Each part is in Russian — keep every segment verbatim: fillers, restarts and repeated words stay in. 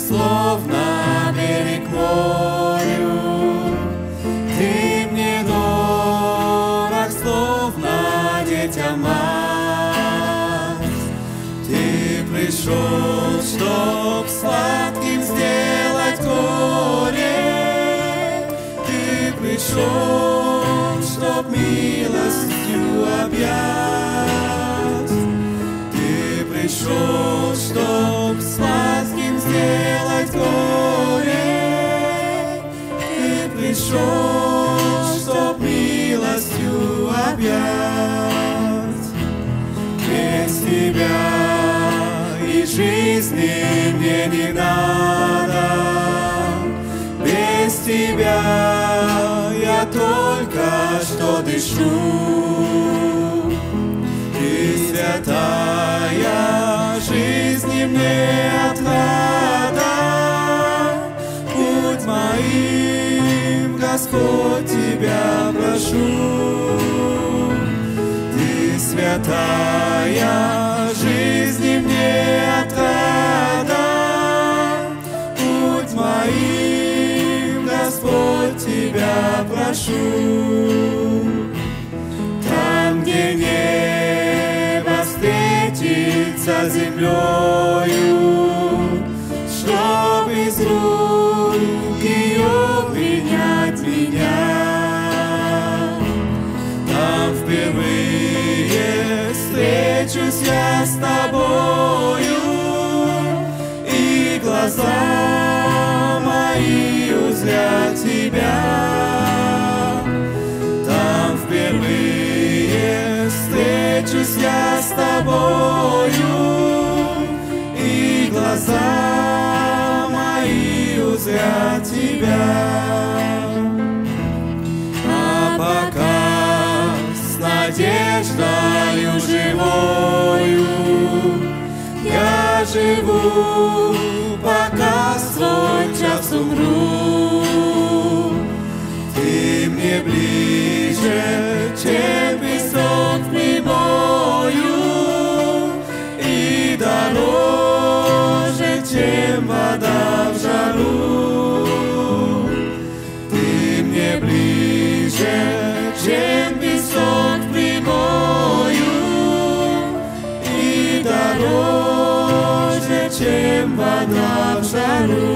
словно берег морю. Ты мне дорог, словно детям мать. Ты пришел, чтоб сладким сделать горе. Ты пришел, чтоб милостью объять. Ты пришел, чтоб сладким сделать горе. Ты пришел, чтоб милостью объять. Без тебя и жизни мне не надо. Без тебя я только что дышу. Ты святая, жизни мне отрада. Будь моим, Господь, тебя прошу. Ты святая, жизни мне отрада. Будь моим, Господь, тебя прошу. Там, где небо встретится с землею, чтоб из рук ее принять меня. Там впервые встречусь я с тобою, и глаза мои узрят тебя. Там впервые встречусь я с тобою, и глаза мои узрят тебя. А пока с надеждою живою я живу, пока свой час умру. Ты мне ближе, чем песок прибою, и дороже, чем вода в жару. Ты мне ближе, чем песок прибою, и дороже, чем вода в жару.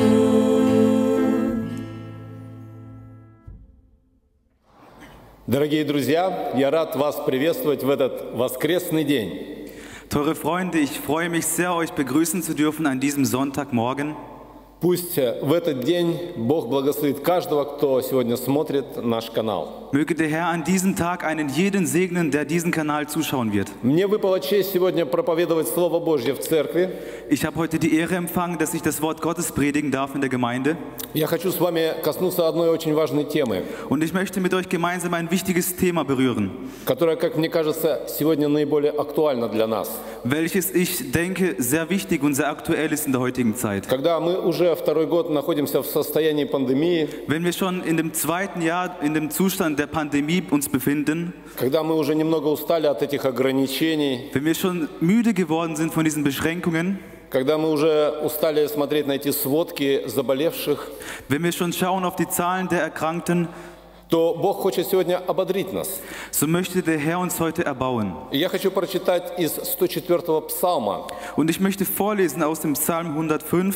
Дорогие друзья, я рад вас приветствовать в этот воскресный день. Teure Freunde, ich freue mich sehr, euch begrüßen zu dürfen an diesem Sonntagmorgen. Пусть в этот день Бог благословит каждого, кто сегодня смотрит наш канал. Möge der Herr an diesem Tag einen jeden segnen, der diesen Kanal zuschauen wird. Мне выпала честь сегодня проповедовать Слово Божье в церкви. Ich habe heute die Ehre empfangen, dass ich das Wort Gottes predigen darf in der Gemeinde. Я хочу с вами коснуться одной очень важной темы, Und ich möchte mit euch gemeinsam ein wichtiges Thema berühren, которая, как мне кажется, сегодня наиболее актуальна для нас. welches ich denke sehr wichtig und sehr aktuell ist in der heutigen Zeit. Когда мы уже второй год находимся в состоянии пандемии, Wenn wir schon in dem zweiten Jahr in dem Zustand der Pandemie uns befinden, когда мы уже немного устали от этих ограничений, wenn wir schon müde geworden sind von diesen Beschränkungen, когда мы уже устали смотреть на эти сводки заболевших, wenn wir schon schauen auf die Zahlen der Erkrankten, то Бог хочет сегодня ободрить нас. so möchte der Herr uns heute erbauen. И я хочу прочитать из сто четвёртого псалма, Und ich möchte vorlesen aus dem Psalm hundertfünf,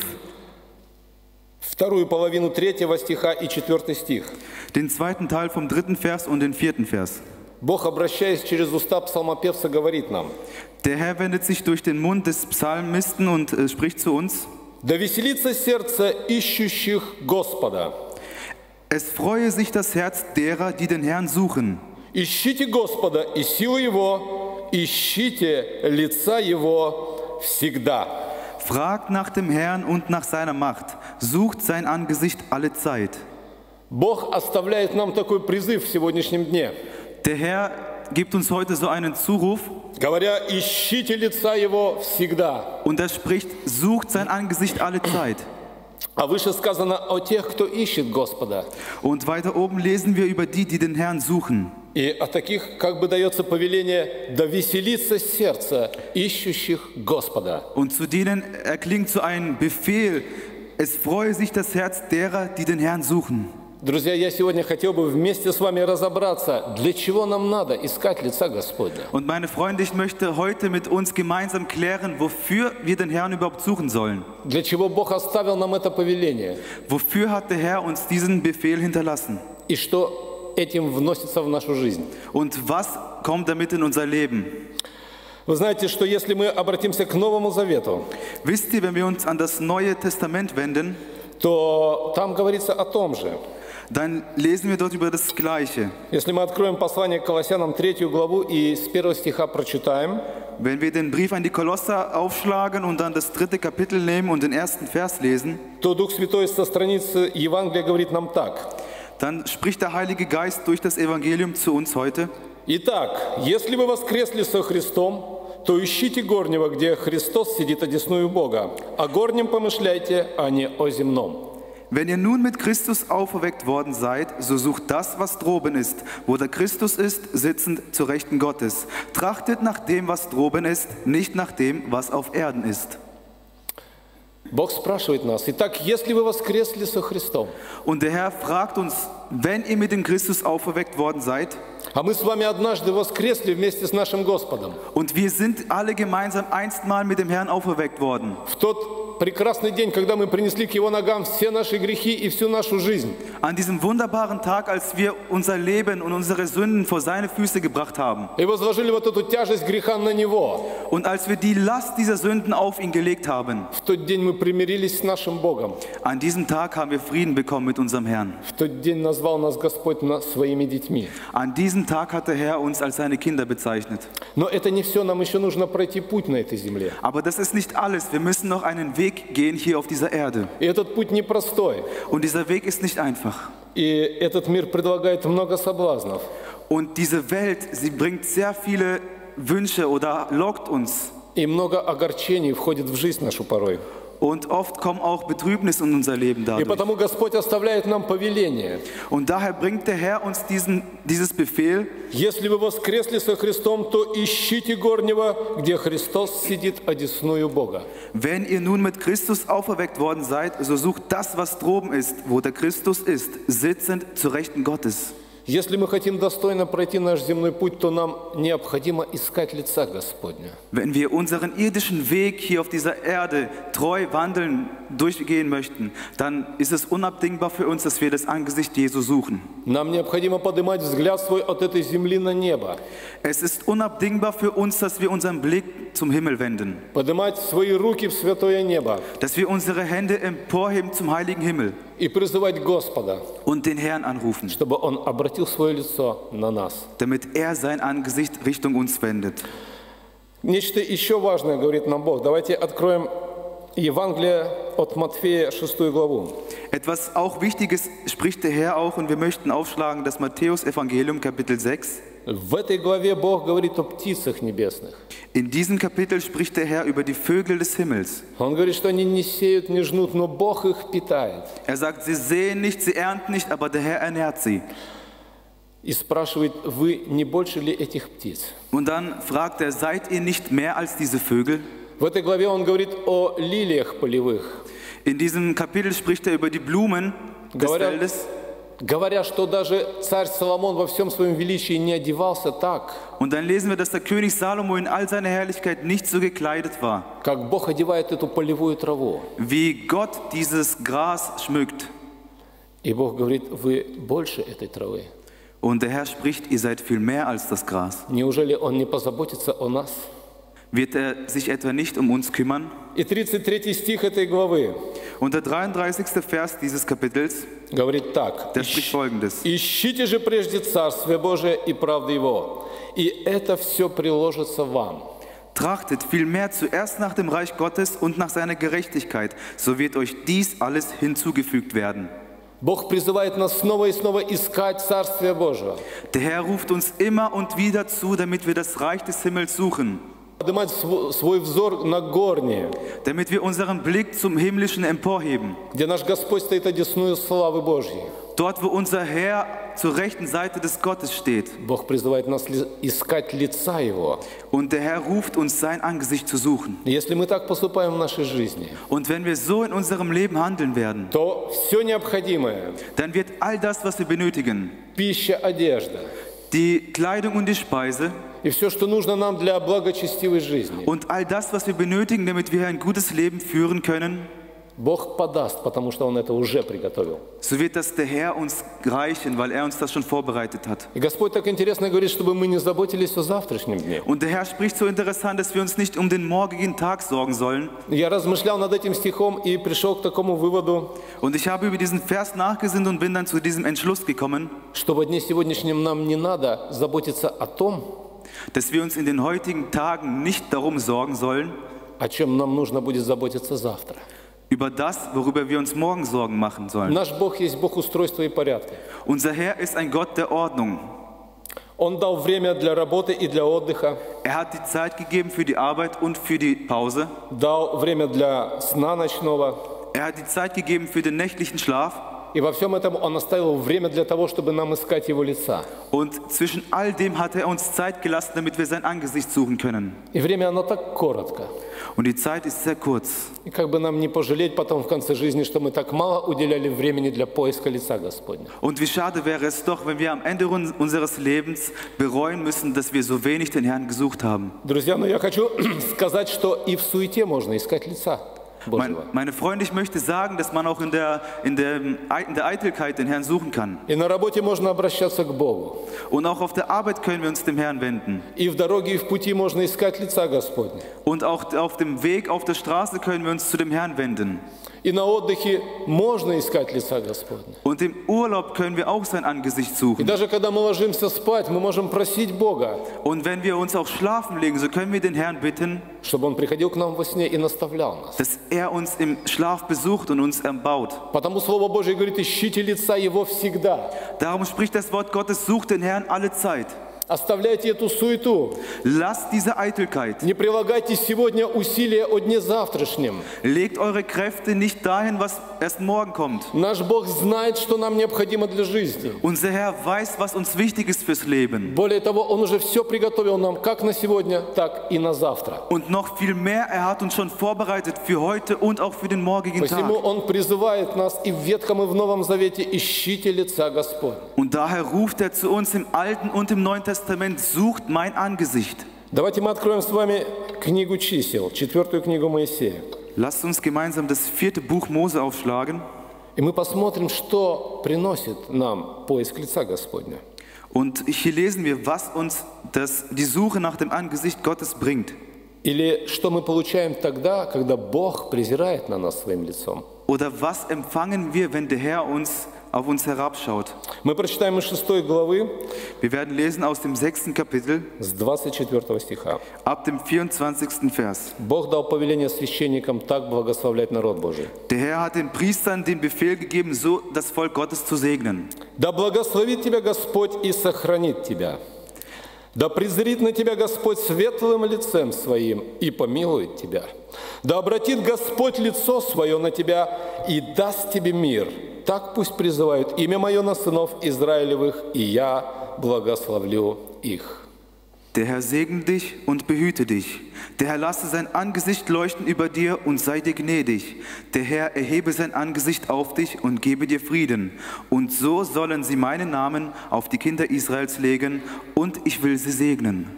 вторую половину третьего стиха и четвертый стих. den zweiten Teil vom dritten Vers und den vierten Vers. Бог, обращаясь через уста псалмопевца, говорит нам: Der Herr wendet sich durch den Mund des Psalmisten und äh, spricht zu uns: «Да веселится сердце ищущих Господа». Es freue sich das Herz derer, die den Herrn suchen. Ищите Господа и силу Его, ищите лица Его всегда. Fragt nach dem Herrn und nach seiner Macht. Sucht sein Angesicht alle Zeit. Бог оставляет нам такой призыв в сегодняшнем дне, Der Herr gibt uns heute so einen Zuruf говоря: ищите лица Его всегда. und er spricht: Sucht sein Angesicht alle Zeit. А выше сказано о тех, кто ищет Господа. Und weiter oben lesen wir über die, die den Herrn suchen. И о таких как бы дается повеление: да веселится сердце ищущих Господа. Und zu denen erklingt so ein Befehl: Es freue sich das Herz derer, die den Herrn suchen. Друзья, я сегодня хотел бы вместе с вами разобраться, для чего нам надо искать лица Господня. Und meine Freunde, ich möchte heute mit uns gemeinsam klären, wofür wir den Herrn überhaupt suchen sollen. Для чего Бог оставил нам это повеление. Wofür hat der Herr uns diesen Befehl hinterlassen? И что этим вносится в нашу жизнь. Und was kommt damit in unser Leben? Вы знаете, что если мы обратимся к Новому Завету, Wisst ihr, wenn wir uns an das Neue Testament wenden, то там говорится о том же. dann lesen wir dort über das Gleiche. Если мы откроем послание к Колоссянам третью главу и с первого стиха прочитаем, Wenn wir den Brief an die Kolosser aufschlagen und dann das dritte Kapitel nehmen und den ersten Vers lesen, то Дух Святой со страницы Евангелия говорит нам так. dann spricht der Heilige Geist durch das Evangelium zu uns heute. Итак, если вы воскресли со Христом, то ищите горнего, где Христос сидит одесную Бога. О горнем помышляйте, а не о земном. Wenn ihr nun mit Christus auferweckt worden seid, so sucht das, was droben ist, wo der Christus ist, sitzend zur Rechten Gottes. Trachtet nach dem, was droben ist, nicht nach dem, was auf Erden ist. Бог спрашивает нас, итак, если вы воскресли со Христом, Und der Herr fragt uns, wenn ihr mit dem Christus auferweckt worden seid, а мы с вами однажды воскресли вместе с нашим Господом, und wir sind alle gemeinsam einstmal mit dem Herrn auferweckt worden, в тот прекрасный день, когда мы принесли к Его ногам все наши грехи и всю нашу жизнь, an diesem wunderbaren Tag, als wir unser Leben und unsere Sünden vor seine Füße gebracht haben, и возложили вот эту тяжесть греха на Него, und als wir die Last dieser Sünden auf ihn gelegt haben, в тот день мы примирились с нашим Богом, an diesem Tag haben wir Frieden bekommen mit unserem Herrn. в тот день назвал нас Господь на- своими детьми. An diesem Tag hat der Herr uns als seine Kinder bezeichnet. Но это не все, нам еще нужно пройти путь на этой земле. Aber das ist nicht alles. Wir müssen noch einen Weg gehen hier auf dieser Erde. И этот путь непростой. Und dieser Weg ist nicht einfach. И этот мир предлагает много соблазнов. Und diese Welt, sie bringt sehr viele Wünsche oder lockt uns. И много огорчений входит в жизнь нашу порой. Und oft kommen auch Betrübnis in unser Leben И dadurch. потому Господь оставляет нам повеление. Und daher bringt der Herr uns diesen, dieses Befehl, Если вы воскресли со Христом, то ищите горнего, где Христос сидит одесную Бога. wenn ihr nun mit Christus auferweckt worden seid, so sucht das, was droben ist, wo der Christus ist, sitzend zur Rechten Gottes. Если мы хотим достойно пройти наш земной путь, то нам необходимо искать лица Господня. Wenn wir unseren irdischen Weg hier auf dieser Erde treu wandeln, durchgehen möchten, dann ist es unabdingbar für uns, dass wir das Angesicht Jesu suchen. Нам необходимо поднимать взгляд свой от этой земли на небо. Es ist unabdingbar für uns, dass wir unseren Blick zum Himmel wenden, Поднимать свои руки в святое небо dass wir unsere Hände emporheben zum heiligen Himmel и призывать Господа, und den Herrn anrufen, чтобы Он обратил свое лицо на нас. damit er sein Angesicht Richtung uns wendet. Нечто еще важное говорит нам Бог. Давайте откроем Евангелие от Матфея, шестую главу. Etwas auch Wichtiges spricht der Herr auch, und wir möchten aufschlagen das Matthäus-Evangelium, Kapitel sechs. В этой главе Бог говорит о птицах небесных. In diesem Kapitel spricht der Herr über die Vögel des Himmels. Он говорит, что они не сеют, не жнут, но Бог их питает. Er sagt, sie säen nicht, sie ernten nicht, aber der Herr ernährt sie. И спрашивает, вы не больше ли этих птиц? Und dann fragt er, seid ihr nicht mehr als diese Vögel? В этой главе он говорит о лилиях полевых, In diesem Kapitel spricht er über die Blumen des говоря, Feldes. говоря, что даже царь Соломон во всем своем величии не одевался так, Und dann lesen wir, dass der König Salomo in all seiner Herrlichkeit nicht so gekleidet war, как Бог одевает эту полевую траву. wie Gott dieses Gras schmückt. И Бог говорит, вы больше этой травы. Und der Herr spricht, ihr seid viel mehr als das Gras. Неужели Он не позаботится о нас? Wird er sich etwa nicht um uns kümmern? И тридцать третий стих этой главы Und der dreiunddreißigste Vers dieses Kapitels, говорит так. der spricht Folgendes. Ищите же прежде Царствие Божие и правды Его, и это все приложится вам. Trachtet vielmehr zuerst nach dem Reich Gottes und nach seiner Gerechtigkeit, so wird euch dies alles hinzugefügt werden. Бог призывает нас снова и снова искать Царствие Божие. Der Herr ruft uns immer und wieder zu, damit wir das Reich des Himmels suchen, Поднимать св- свой взор на горние, damit wir unseren Blick zum Himmlischen emporheben, где наш Господь стоит одесную славы Божьей. Dort, wo unser Herr zur rechten Seite des Gottes steht. Бог призывает нас ли- искать лица Его. Und der Herr ruft uns, sein Angesicht zu suchen. И если мы так поступаем в нашей жизни, Und wenn wir so in unserem Leben handeln werden, то все необходимое, dann wird all das, was wir benötigen, пища, одежда, die Kleidung und die Speise и все, что нужно нам для благочестивой жизни, und all das, was wir benötigen, damit wir ein gutes Leben führen können, Бог подаст, потому что Он это уже приготовил. so wird das der Herr uns reichen, weil er uns das schon vorbereitet hat. И Господь так интересно говорит, чтобы мы не заботились о завтрашнем дне. Und der Herr spricht so interessant, dass wir uns nicht um den morgigen Tag sorgen sollen. Я размышлял над этим стихом и пришел к такому выводу, Und ich habe über diesen Vers nachgesinnt und bin dann zu diesem Entschluss gekommen, что в дне сегодняшнем нам не надо заботиться о том, dass wir uns in den heutigen Tagen nicht darum sorgen sollen, о чем нам нужно будет заботиться завтра. über das, worüber wir uns morgen Sorgen machen sollen. Наш Бог есть Бог устройства и порядка. Unser Herr ist ein Gott der Ordnung. Он дал время для работы и для отдыха, Er hat die Zeit gegeben für die Arbeit und für die Pause. дал время для сна ночного. Er hat die Zeit gegeben für den nächtlichen Schlaf. И во всем этом Он оставил время для того, чтобы нам искать Его лица. Und zwischen all dem hat er uns Zeit gelassen, damit wir sein Angesicht suchen können. И время, оно так коротко. Und die Zeit ist sehr kurz. И как бы нам не пожалеть потом в конце жизни, что мы так мало уделяли времени для поиска лица Господня. Und wie schade wäre es doch, wenn wir am Ende un- unseres Lebens bereuen müssen, dass wir so wenig den Herrn gesucht haben. Друзья, но я хочу сказать, что и в суете можно искать лица Mein, Божьего. meine Freunde, ich möchte sagen, dass man auch in der, in, der, in der Eitelkeit den Herrn suchen kann. И на работе можно обращаться к Богу. Und auch auf der Arbeit können wir uns dem Herrn wenden. И в дороге, и в пути можно искать лица Господня. Und auch auf dem Weg, auf der Straße können wir uns zu dem Herrn wenden. И на отдыхе можно искать лица Господня. Und im Urlaub können wir auch sein Angesicht И suchen. даже когда мы ложимся спать, мы можем просить Бога, Und wenn wir uns auch schlafen legen, so können wir den Herrn bitten, чтобы Он приходил к нам во сне и наставлял нас. dass er uns im Schlaf besucht und uns erbaut. Потому Слово Божье говорит, ищите лица Его всегда. Darum spricht das Wort Gottes, sucht den Herrn alle Zeit. Оставляйте эту суету. Lasst diese Eitelkeit. Не прилагайте сегодня усилия о дне завтрашнем. Legt eure Kräfte nicht dahin, was erst morgen kommt. Наш Бог знает, что нам необходимо для жизни. Unser Herr weiß, was uns wichtig ist fürs Leben. Более того, Он уже все приготовил нам как на сегодня, так и на завтра. Und noch viel mehr, er hat uns schon vorbereitet für heute und auch für den morgigen Посему Tag. Он призывает нас и в Ветхом, и в Новом Завете: ищите лица Господня. Und daher ruft er zu uns im Alten und im Neuen Testament, sucht mein Angesicht. Давайте мы откроем с вами книгу чисел, четвертую книгу Моисея. Lasst uns gemeinsam das vierte Buch Mose aufschlagen И мы посмотрим, что приносит нам поиск лица Господня. und hier lesen wir, was uns das, die Suche nach dem Angesicht Gottes bringt. Или что мы получаем тогда, когда Бог презирает на нас своим лицом. Oder was empfangen wir, wenn der Herr uns auf uns herabschaut? Мы прочитаем из шестой главы Wir werden lesen aus dem sechsten Kapitel, с двадцать четвёртого стиха. ab dem vierundzwanzigsten Vers. Бог дал повеление священникам так благословлять народ Божий. Der Herr hat den Priestern den Befehl gegeben, so das Volk Gottes zu segnen. Да благословит тебя Господь и сохранит тебя. Да презрит на тебя Господь светлым лицем своим и помилует тебя. Да обратит Господь лицо свое на тебя и даст тебе мир. Так пусть призывают имя мое на сынов Израилевых, и я благословлю их. Der Herr segne dich und behüte dich. Der Herr lasse sein Angesicht leuchten über dir und sei dir gnädig. Der Herr erhebe sein Angesicht auf dich und gebe dir Frieden. Und so sollen sie meinen Namen auf die Kinder Israels legen und ich will sie segnen.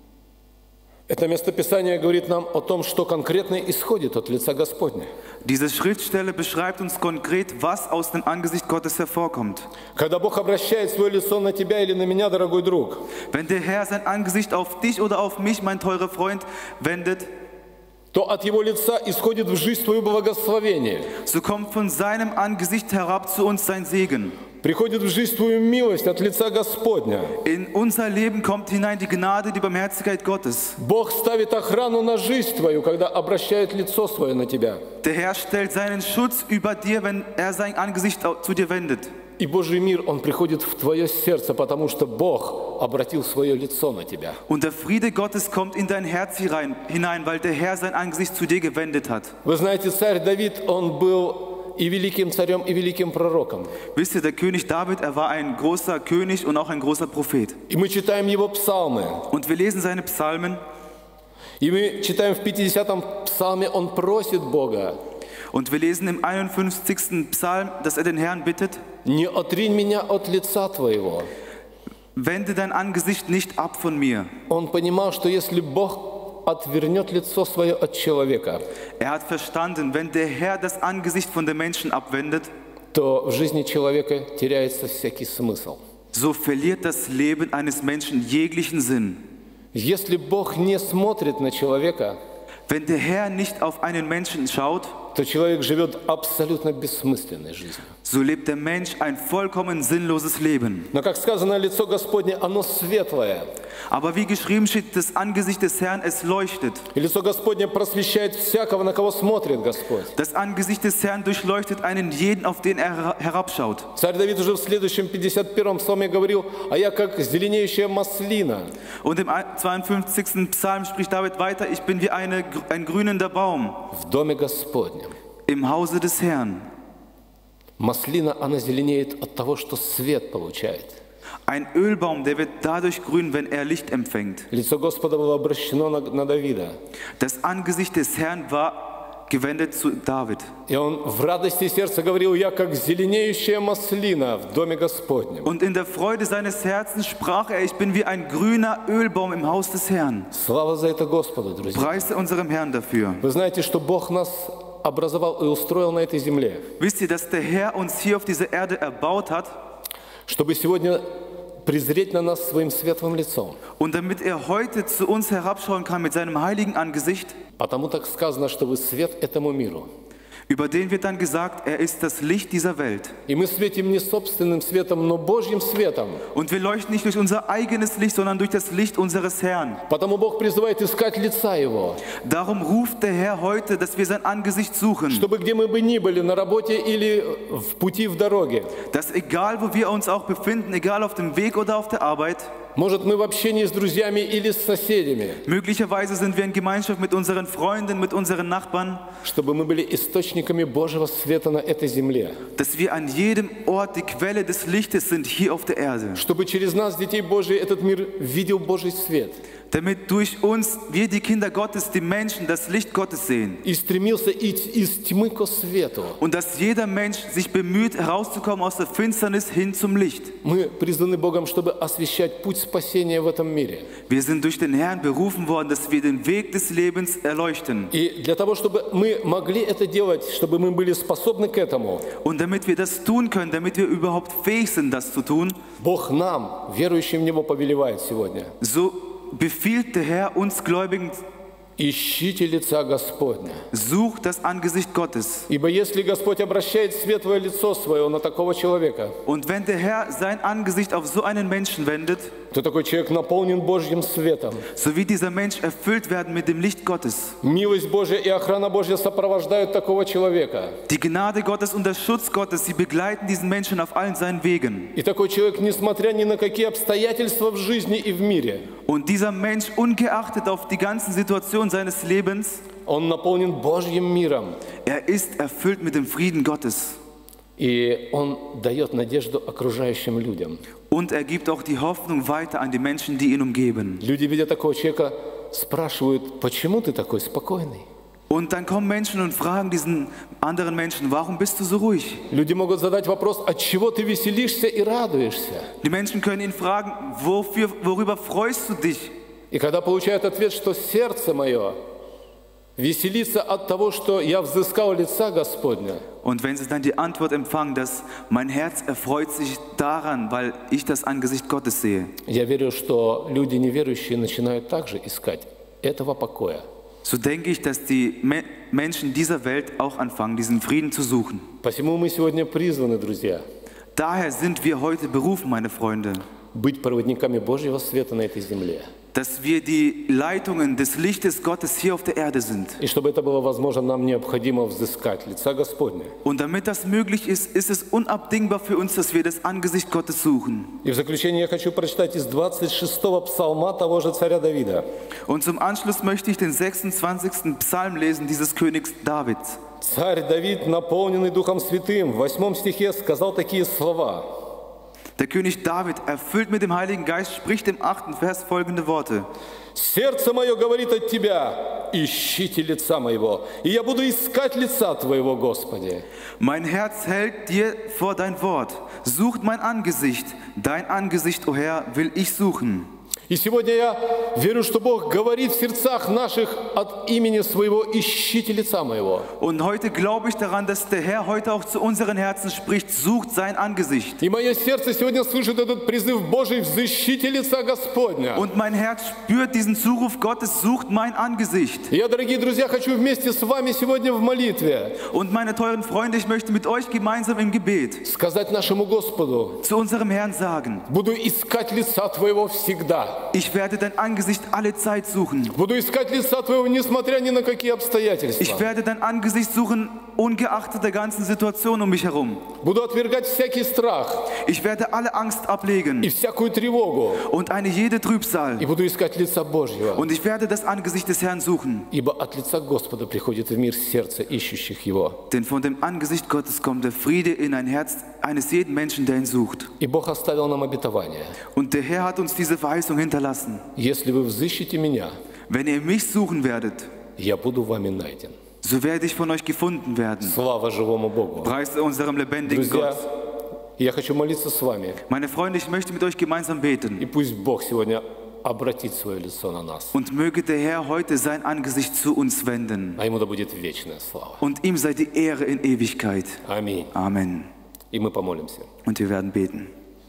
Это местописание говорит нам о том, что конкретно исходит от лица Господня. Diese Schriftstelle beschreibt uns konkret, was aus dem Angesicht Gottes hervorkommt. Когда Бог обращает свое лицо на тебя или на меня, дорогой друг, Wenn der Herr sein Angesicht auf dich oder auf mich, mein teurer Freund, wendet, то от Его лица исходит в жизнь твое благословение. so kommt von seinem Angesicht herab zu uns sein Segen. Приходит в жизнь твою милость от лица Господня. In unser Leben kommt hinein die Gnade, die Barmherzigkeit Gottes. Бог ставит охрану на жизнь твою, когда обращает лицо свое на тебя. Der Herr stellt seinen Schutz über dir, wenn er sein Angesicht zu dir wendet. И Божий мир, он приходит в твое сердце, потому что Бог обратил свое лицо на тебя. Und der Friede Gottes kommt in dein Herz hinein, hinein, weil der Herr sein Angesicht zu dir gewendet hat. Вы знаете, царь Давид, он был и великим царем, и великим пророком. Wisst ihr, der König David, er war ein großer König und auch ein großer Prophet. И мы читаем его псалмы. Und wir lesen seine Psalmen. И мы читаем в пятидесятом псалме, он просит Бога: Und wir lesen im einundfünfzigsten Psalm, dass er den Herrn bittet: «Не отринь меня от лица Твоего». Wende dein Angesicht nicht ab von mir. Он понимал, что если Бог отвернет лицо свое от человека, Er hat verstanden, wenn der Herr das Angesicht von den Menschen abwendet, то в жизни человека теряется всякий смысл. so verliert das Leben eines Menschen jeglichen Sinn. Если Бог не смотрит на человека, Wenn der Herr nicht auf einen Menschen schaut, то человек живет абсолютно бессмысленной жизнью. so lebt der Mensch ein vollkommen sinnloses Leben. Но, как сказано, лицо Господне, оно светлое. Aber wie geschrieben steht, das Angesicht des Herrn, es leuchtet. И лицо Господне просвещает всякого, на кого смотрит Господь. Das Angesicht des Herrn durchleuchtet einen jeden, auf den er herabschaut. Царь Давид уже в следующем пятьдесят первом псалме говорил: «А я как зеленеющая маслина». Und im zweiundfünfzigsten Psalm spricht David weiter: Ich bin wie eine, ein grünender Baum В доме Господнем. im Hause des Herrn. Маслина, она зеленеет от того, что свет получает. Ein Ölbaum, der wird dadurch grün, wenn er Licht empfängt. Лицо Господа было обращено на, на Давида. Das Angesicht des Herrn war gewendet zu David. И он в радости сердца говорил: «Я как зеленеющая маслина в доме Господнем». Und in der Freude seines Herzens sprach er: Ich bin wie ein grüner Ölbaum im Haus des Herrn. Слава за это Господу, друзья. Preise unserem Herrn dafür. Вы знаете, что Бог нас образовал и устроил на этой земле, Wisst ihr, dass der Herr uns hier auf dieser Erde erbaut hat, чтобы сегодня презреть на нас своим светлым лицом. und damit er heute zu uns herabschauen kann mit seinem heiligen Angesicht, Потому так сказано, что вы свет этому миру. über den wird dann gesagt, er ist das Licht dieser Welt. И мы светим не собственным светом, но Божьим светом. Und wir leuchten nicht durch unser eigenes Licht, sondern durch das Licht unseres Herrn. Потому Бог призывает искать лица Его, Darum ruft der Herr heute, dass wir sein Angesicht suchen. чтобы где мы бы ни были, на работе или в пути в дороге, Dass egal, wo wir uns auch befinden, egal auf dem Weg oder auf der Arbeit, может, мы в общении с друзьями или с соседями, möglicherweise sind wir in Gemeinschaft mit unseren Freunden, mit unseren Nachbarn, чтобы мы были источниками Божьего света на этой земле, dass wir an jedem Ort die Quelle des Lichtes sind hier auf der Erde. чтобы через нас, детей Божьих, этот мир видел Божий свет Damit durch uns, wir die Kinder Gottes, die Menschen, das Licht Gottes sehen. и стремился идти из тьмы ко свету. Und dass jeder Mensch sich bemüht, herauszukommen aus der Finsternis hin zum Licht. Мы призваны Богом, чтобы освещать путь спасения в этом мире. Wir sind durch den Herrn berufen worden, dass wir den Weg des Lebens erleuchten. И для того, чтобы мы могли это делать, чтобы мы были способны к этому, Und damit wir das tun können, damit wir überhaupt fähig sind, das zu tun, Бог нам, верующим в Него, повелевает сегодня: so befiehlt der Herr uns Gläubigen, ищите лица Господня. sucht das Angesicht Gottes. Ибо если Господь обращает светлое лицо свое на такого человека, Und wenn der Herr sein Angesicht auf so einen Menschen wendet, то такой человек наполнен Божьим светом. so wird dieser Mensch erfüllt werden mit dem Licht Gottes. Милость Божья и охрана Божья сопровождают такого человека. Die Gnade Gottes und der Schutz Gottes, sie begleiten diesen Menschen auf allen seinen Wegen. И такой человек, несмотря ни на какие обстоятельства в жизни и в мире, Und dieser Mensch, ungeachtet auf die ganzen Situationen seines Lebens, он наполнен Божьим миром. er ist erfüllt mit dem Frieden Gottes. И он дает надежду окружающим людям. Und er gibt auch die Hoffnung weiter an die Menschen, die ihn umgeben. Люди, видя такого человека, спрашивают: почему ты такой спокойный? Und dann kommen Menschen und fragen diesen anderen Menschen, warum bist du so ruhig? Люди могут задать вопрос: от чего ты веселишься и радуешься? Die Menschen können ihn fragen, wofür, worüber freust du dich? И когда получают ответ, что сердце мое веселится от того, что я взыскал лица Господня, Und wenn sie dann die Antwort empfangen, dass mein Herz erfreut sich daran, weil ich das Angesicht Gottes sehe, я верю, что люди неверующие начинают также искать этого покоя. so denke ich, dass die Me- Menschen dieser Welt auch anfangen, diesen Frieden zu suchen. Посему мы сегодня призваны, друзья, Daher sind wir heute berufen, meine Freunde, быть проводниками Божьего света на этой земле. dass wir die Leitungen des Lichtes Gottes hier auf der Erde sind. И чтобы это было возможно, нам необходимо взыскать лица Господня. Und damit das möglich ist, ist es unabdingbar für uns, dass wir das Angesicht Gottes suchen. И в заключение я хочу прочитать из двадцать шестого псалма того же царя Давида. Und zum Anschluss möchte ich den sechsundzwanzigsten Psalm lesen, dieses Königs David. Царь Давид, наполненный Духом Святым, в восьмом стихе сказал такие слова. Der König David, erfüllt mit dem Heiligen Geist, spricht im achten Vers folgende Worte. «Сердце мое говорит от Тебя, ищите лица моего, и я буду искать лица Твоего, Господи». Mein Herz hält dir vor dein Wort. Sucht mein Angesicht. Dein Angesicht, o Herr, will ich suchen. И сегодня я верю, что Бог говорит в сердцах наших от имени Своего: «Ищите лица Моего». Und heute glaube ich daran, dass der Herr heute auch zu unseren Herzen spricht. Sucht sein Angesicht. И мое сердце сегодня слышит этот призыв Божий: «Взыщите лица Господня». Und mein Herz spürt diesen Zuruf Gottes, sucht mein Angesicht. И я, дорогие друзья, хочу вместе с вами сегодня в молитве Und meine teuren Freunde, ich möchte mit euch gemeinsam im Gebet сказать нашему Господу: zu unserem Herrn sagen: «Буду искать лица Твоего всегда». Ich werde dein Angesicht alle Zeit suchen. Буду искать лица Твоего, несмотря ни на какие обстоятельства. Ich werde dein Angesicht suchen, ungeachtet der ganzen Situation um mich herum. Буду отвергать всякий страх Ich werde alle Angst ablegen и всякую тревогу. und eine jede Trübsal. И буду искать лица Божьего. Und ich werde das Angesicht des Herrn suchen. Ибо от лица Господа приходит в мир сердце ищущих Его. Denn von dem Angesicht Gottes kommt der Friede in ein Herz eines jeden Menschen, der ihn sucht. И Бог оставил нам обетование. Und der Herr hat uns diese Verheißung hinterlassen. Если вы взыщете Меня, Wenn ihr mich suchen werdet, я буду вами найден. so werde ich von euch gefunden werden. Слава живому Богу. Preis unserem lebendigen Друзья, Gott. я хочу молиться с вами. Meine Freunde, ich möchte mit euch gemeinsam beten. И пусть Бог сегодня обратит свое лицо на нас. Und möge der Herr heute sein Angesicht zu uns wenden. А Ему да будет вечная слава. Und ihm sei die Ehre in Ewigkeit. Аминь. Amen. И мы помолимся. Und wir werden beten.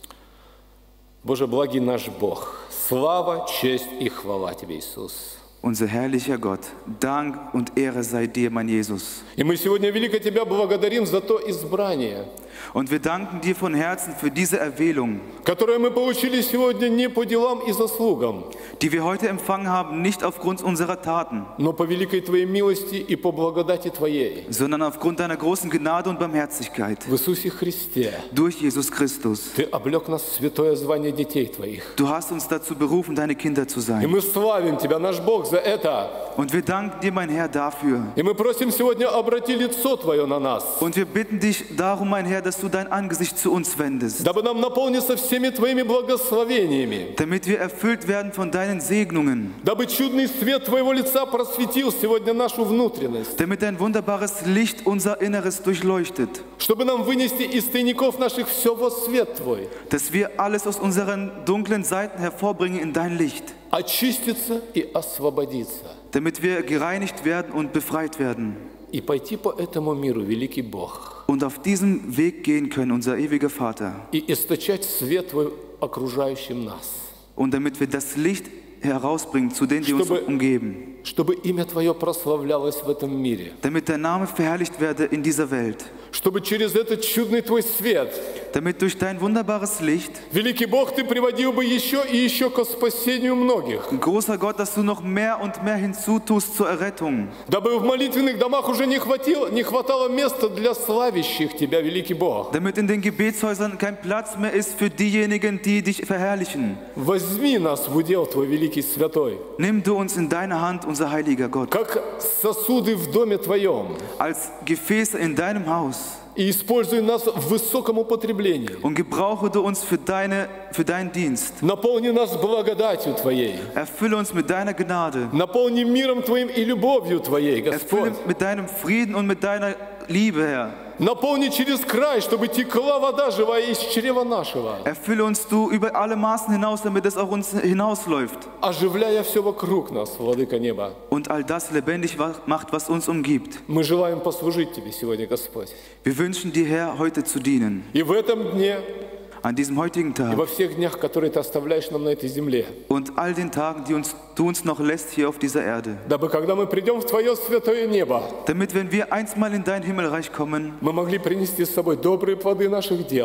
Боже, благий наш Бог, слава, честь и хвала Тебе, Иисус. Unser herrlicher Gott, Dank und Ehre sei dir, mein Jesus. И мы сегодня велико Тебя благодарим за то избрание, Und wir danken dir von Herzen für diese Erwählung, которое мы получили сегодня не по делам и заслугам, die wir heute empfangen haben, nicht aufgrund unserer Taten, но по великой Твоей милости и по благодати Твоей. sondern aufgrund deiner großen Gnade und Barmherzigkeit. В Иисусе Христе Durch Jesus Christus. Ты облег нас в святое звание детей Твоих. Du hast uns dazu berufen, deine Kinder zu И sein. мы славим Тебя, наш Бог, за это. Und wir danken dir, mein Herr, dafür. И мы просим сегодня: обрати лицо Твое на нас, Und wir bitten dich darum, mein Herr, dass du dein Angesicht zu uns wendest, дабы нам наполниться всеми Твоими благословениями, damit wir erfüllt werden von deinen Segnungen, дабы чудный свет Твоего лица просветил сегодня нашу внутренность, damit dein wunderbares Licht unser Inneres durchleuchtet, чтобы нам вынести из тайников наших все во свет Твой, dass wir alles aus unseren dunklen Seiten hervorbringen in dein Licht, очиститься и освободиться, damit wir gereinigt werden und befreit werden и пойти по этому миру, великий Бог, und auf diesem Weg gehen können, unser ewiger Vater, и источать свет Твой окружающим нас, und damit wir das Licht herausbringen zu denen, die uns Чтобы- umgeben, чтобы имя Твое прославлялось в этом мире, damit der Name verherrlicht werde in dieser Welt, чтобы через этот чудный Твой свет, damit durch dein wunderbares Licht, великий Бог, Ты приводил бы еще и еще к спасению многих, großer Gott, dass du noch mehr und mehr hinzutust zur Errettung, дабы в молитвенных домах уже не хватило, не хватало места для славящих Тебя, великий Бог. damit in den Gebetshäusern kein Platz mehr ist für diejenigen, die dich verherrlichen. Возьми нас в удел Твой, великий святой, Nimm du uns in deine Hand, unser heiliger Gott, как сосуды в доме Твоем, als Gefäße in deinem Haus и используй нас в высоком употреблении. und gebrauche du uns für, deine, für deinen Dienst. Наполни нас благодатью Твоей, Erfülle uns mit deiner Gnade, наполни миром Твоим и любовью Твоей, erfülle Господь. mit deinem Frieden und mit deiner Liebe, Herr. Наполни через край, чтобы текла вода живая из чрева нашего, Erfülle uns du über alle Maßen hinaus, damit es auch uns hinausläuft оживляя все вокруг нас, Владыка неба. und all das lebendig wa- macht, was uns umgibt. Мы желаем послужить Тебе сегодня, Господь. Wir wünschen dir, Herr, heute zu dienen, И в этом дне, an diesem heutigen и Tag во всех днях, которые Ты оставляешь нам на этой земле, und all den Tagen, die uns, du uns noch lässt hier auf dieser Erde, дабы, когда мы придем в Твое святое небо, damit, wenn wir einstmal in dein Himmelreich kommen, мы могли принести с собой добрые плоды наших дел,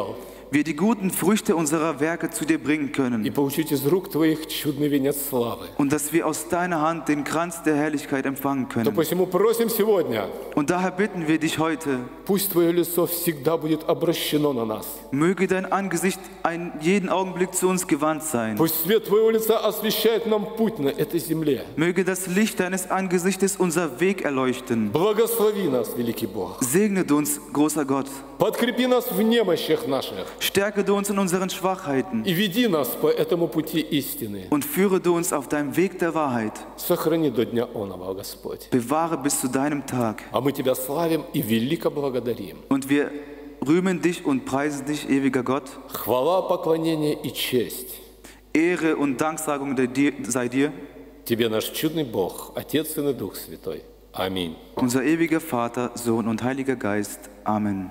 wir die guten Früchte unserer Werke zu dir bringen и können получить из рук Твоих чудный венец славы. und dass wir aus deiner Hand den Kranz der Herrlichkeit empfangen То können. посему просим сегодня, Und daher bitten wir dich heute, пусть Твое лицо всегда будет обращено на нас. möge dein Angesicht einen jeden Augenblick zu uns gewandt sein. Пусть свет Твоего лица освещает нам путь на этой земле. Möge das Licht deines Angesichtes unser Weg erleuchten. Благослови нас, великий Бог. Segne du uns, großer Gott. Подкрепи нас в немощах наших Stärke du uns in unseren Schwachheiten и веди нас по этому пути истины. und führe du uns auf deinem Weg der Wahrheit. Сохрани до дня оного, Господь. Bewahre bis zu deinem Tag. А мы Тебя славим и велико благодарим. Und wir rühmen dich und preisen dich, ewiger Gott. Хвала, поклонение и честь Ehre und Danksagung der dir, sei dir, Тебе, наш чудный Бог, Отец, Сын и Дух Святой. Аминь. unser ewiger Vater, Sohn und Heiliger Geist. Amen.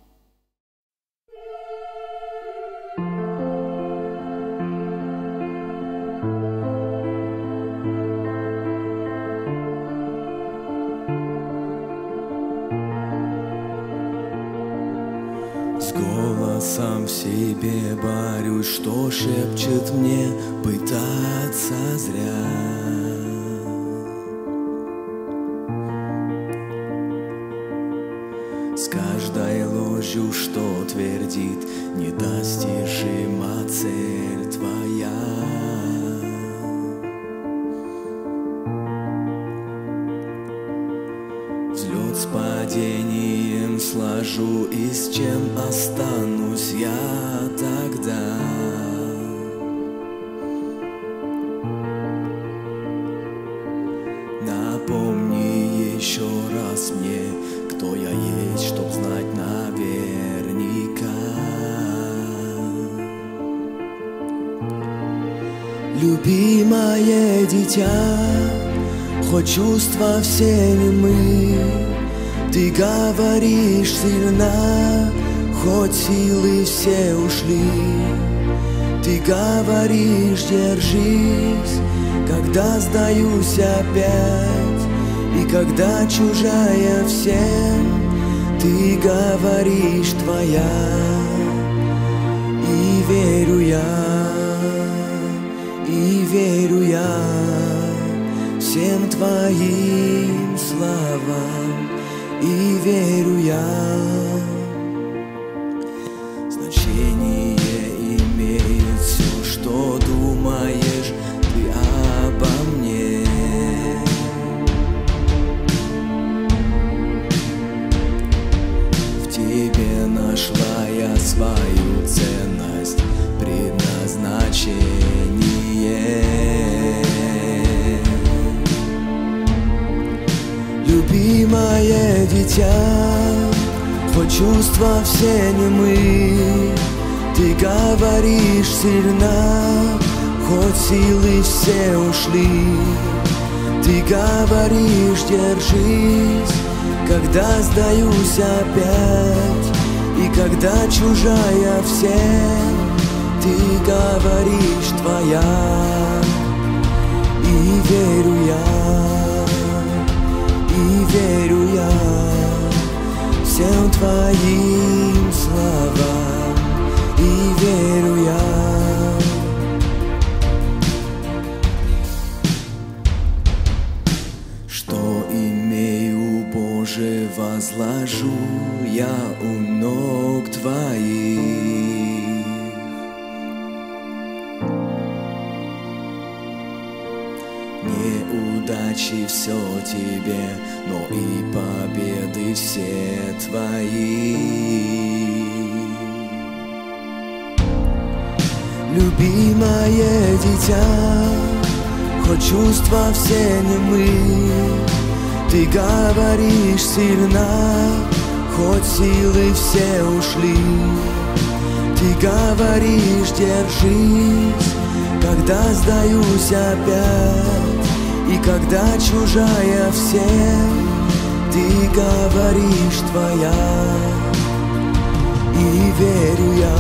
С голосом в себе борюсь, что шепчет мне пытаться зря. С каждой ложью, что твердит, недостижима цель твоя. Взлет с падением сложу, и с чем останусь я тогда? Напомни еще раз мне, кто я есть, чтоб знать наверняка. Любимое дитя, хоть чувства все немы, ты говоришь сильно, хоть силы все ушли. Ты говоришь, держись, когда сдаюсь опять, и когда чужая всем, ты говоришь, твоя, и верю я, и верю я всем твоим словам, и верю я. Значение имеет все, что думаешь ты обо мне. В тебе нашла я свою ценность, предназначение. Любимое дитя, хоть чувства все немы, ты говоришь сильно, хоть силы все ушли. Ты говоришь, держись, когда сдаюсь опять, и когда чужая всем, ты говоришь, твоя, и верю я, и верю я всем твоим словам, и верю я. Что имею, Боже, возложу я у ног твоих. Неудачи все тебе, но и победы все твои. Любимое дитя, хоть чувства все немы, ты говоришь сильно, хоть силы все ушли. Ты говоришь, держись, когда сдаюсь опять, и когда чужая всем, ты говоришь, твоя, и верю я,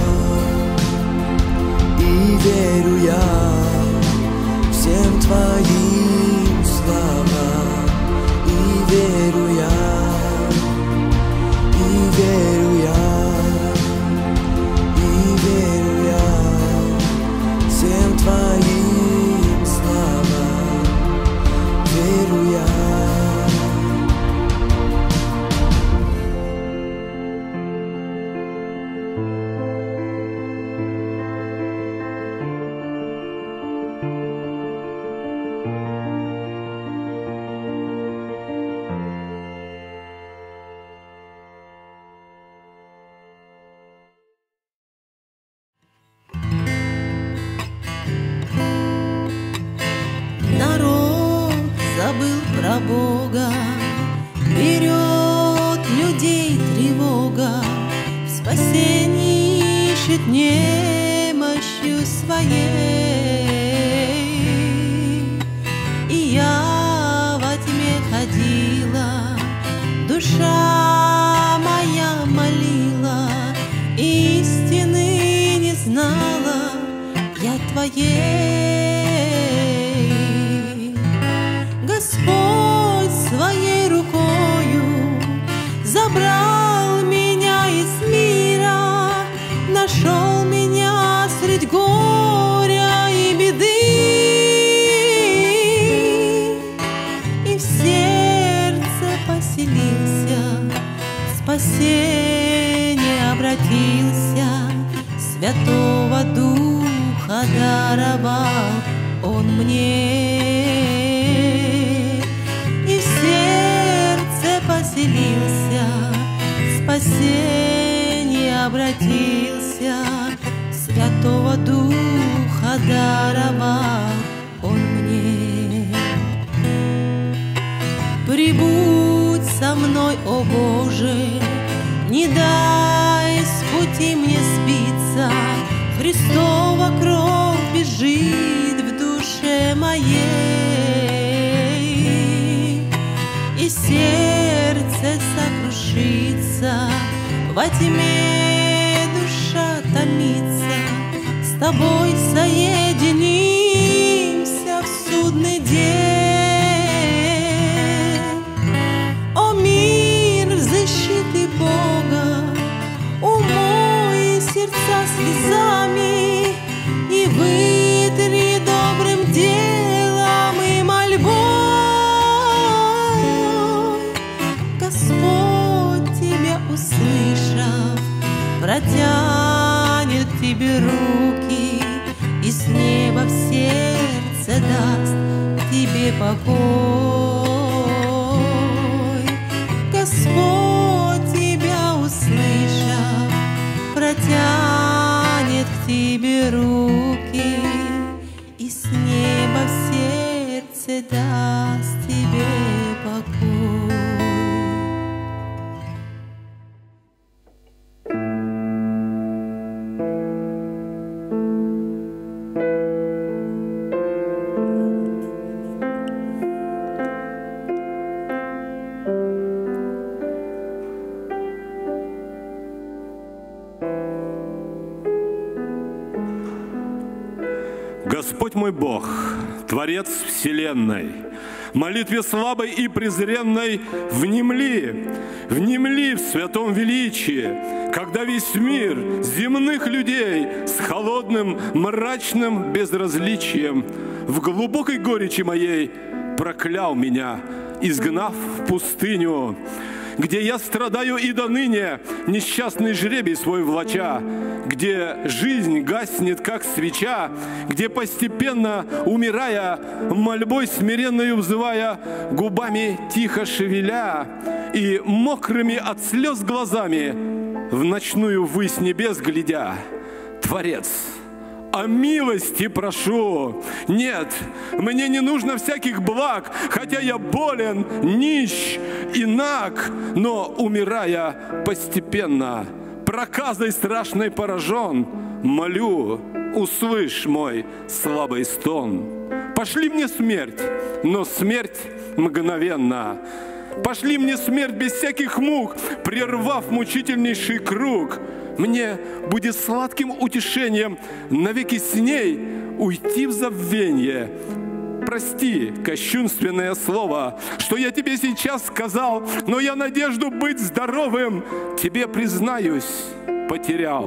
и верю я всем твоим словам, и верю я, и верю я, и забыл про Бога. Берет людей тревога, в спасении ищет немощью своей. И я во тьме ходила, душа моя молила, истины не знала я Твоей. Господь своей рукою забрал меня из мира, нашел меня средь горя и беды, и в сердце поселился, в спасение обратился, Святого Духа даровал Он мне. И в сердце поселился, в спасение обратился, Святого Духа даровал Он мне. Прибудь со мной, о Боже, не дай с пути мне сбиться, Христова кровь бежит в душе моей, и сердце сокрушится, во тьме душа томится, с Тобой соединимся в судный день. О мир, защиты Бога, умой сердца слезами и вытри добрым делом и мольбой. Господь, Тебя услышав, протянет Тебе руки и с неба в сердце даст Тебе покой. Господь, Тебя услышав, протянет к Тебе руки и с неба в сердце даст Тебе покой. Господь мой Бог, Творец вселенной, молитве слабой и презренной внемли, внемли в святом величии, когда весь мир земных людей с холодным, мрачным безразличием в глубокой горечи моей проклял меня, изгнав в пустыню, где я страдаю и до ныне, несчастный жребий свой влача, где жизнь гаснет, как свеча, где постепенно, умирая, мольбой смиренною взывая, губами тихо шевеля и мокрыми от слез глазами в ночную высь небес глядя, Творец, о милости прошу. Нет, мне не нужно всяких благ, хотя я болен, нищ и наг, но, умирая постепенно, проказой страшной поражен, молю, услышь мой слабый стон. Пошли мне смерть, но смерть мгновенно. Пошли мне смерть без всяких мук, прервав мучительнейший круг. Мне будет сладким утешением навеки с ней уйти в забвенье. Прости кощунственное слово, что я тебе сейчас сказал, но я надежду быть здоровым тебе, признаюсь, потерял.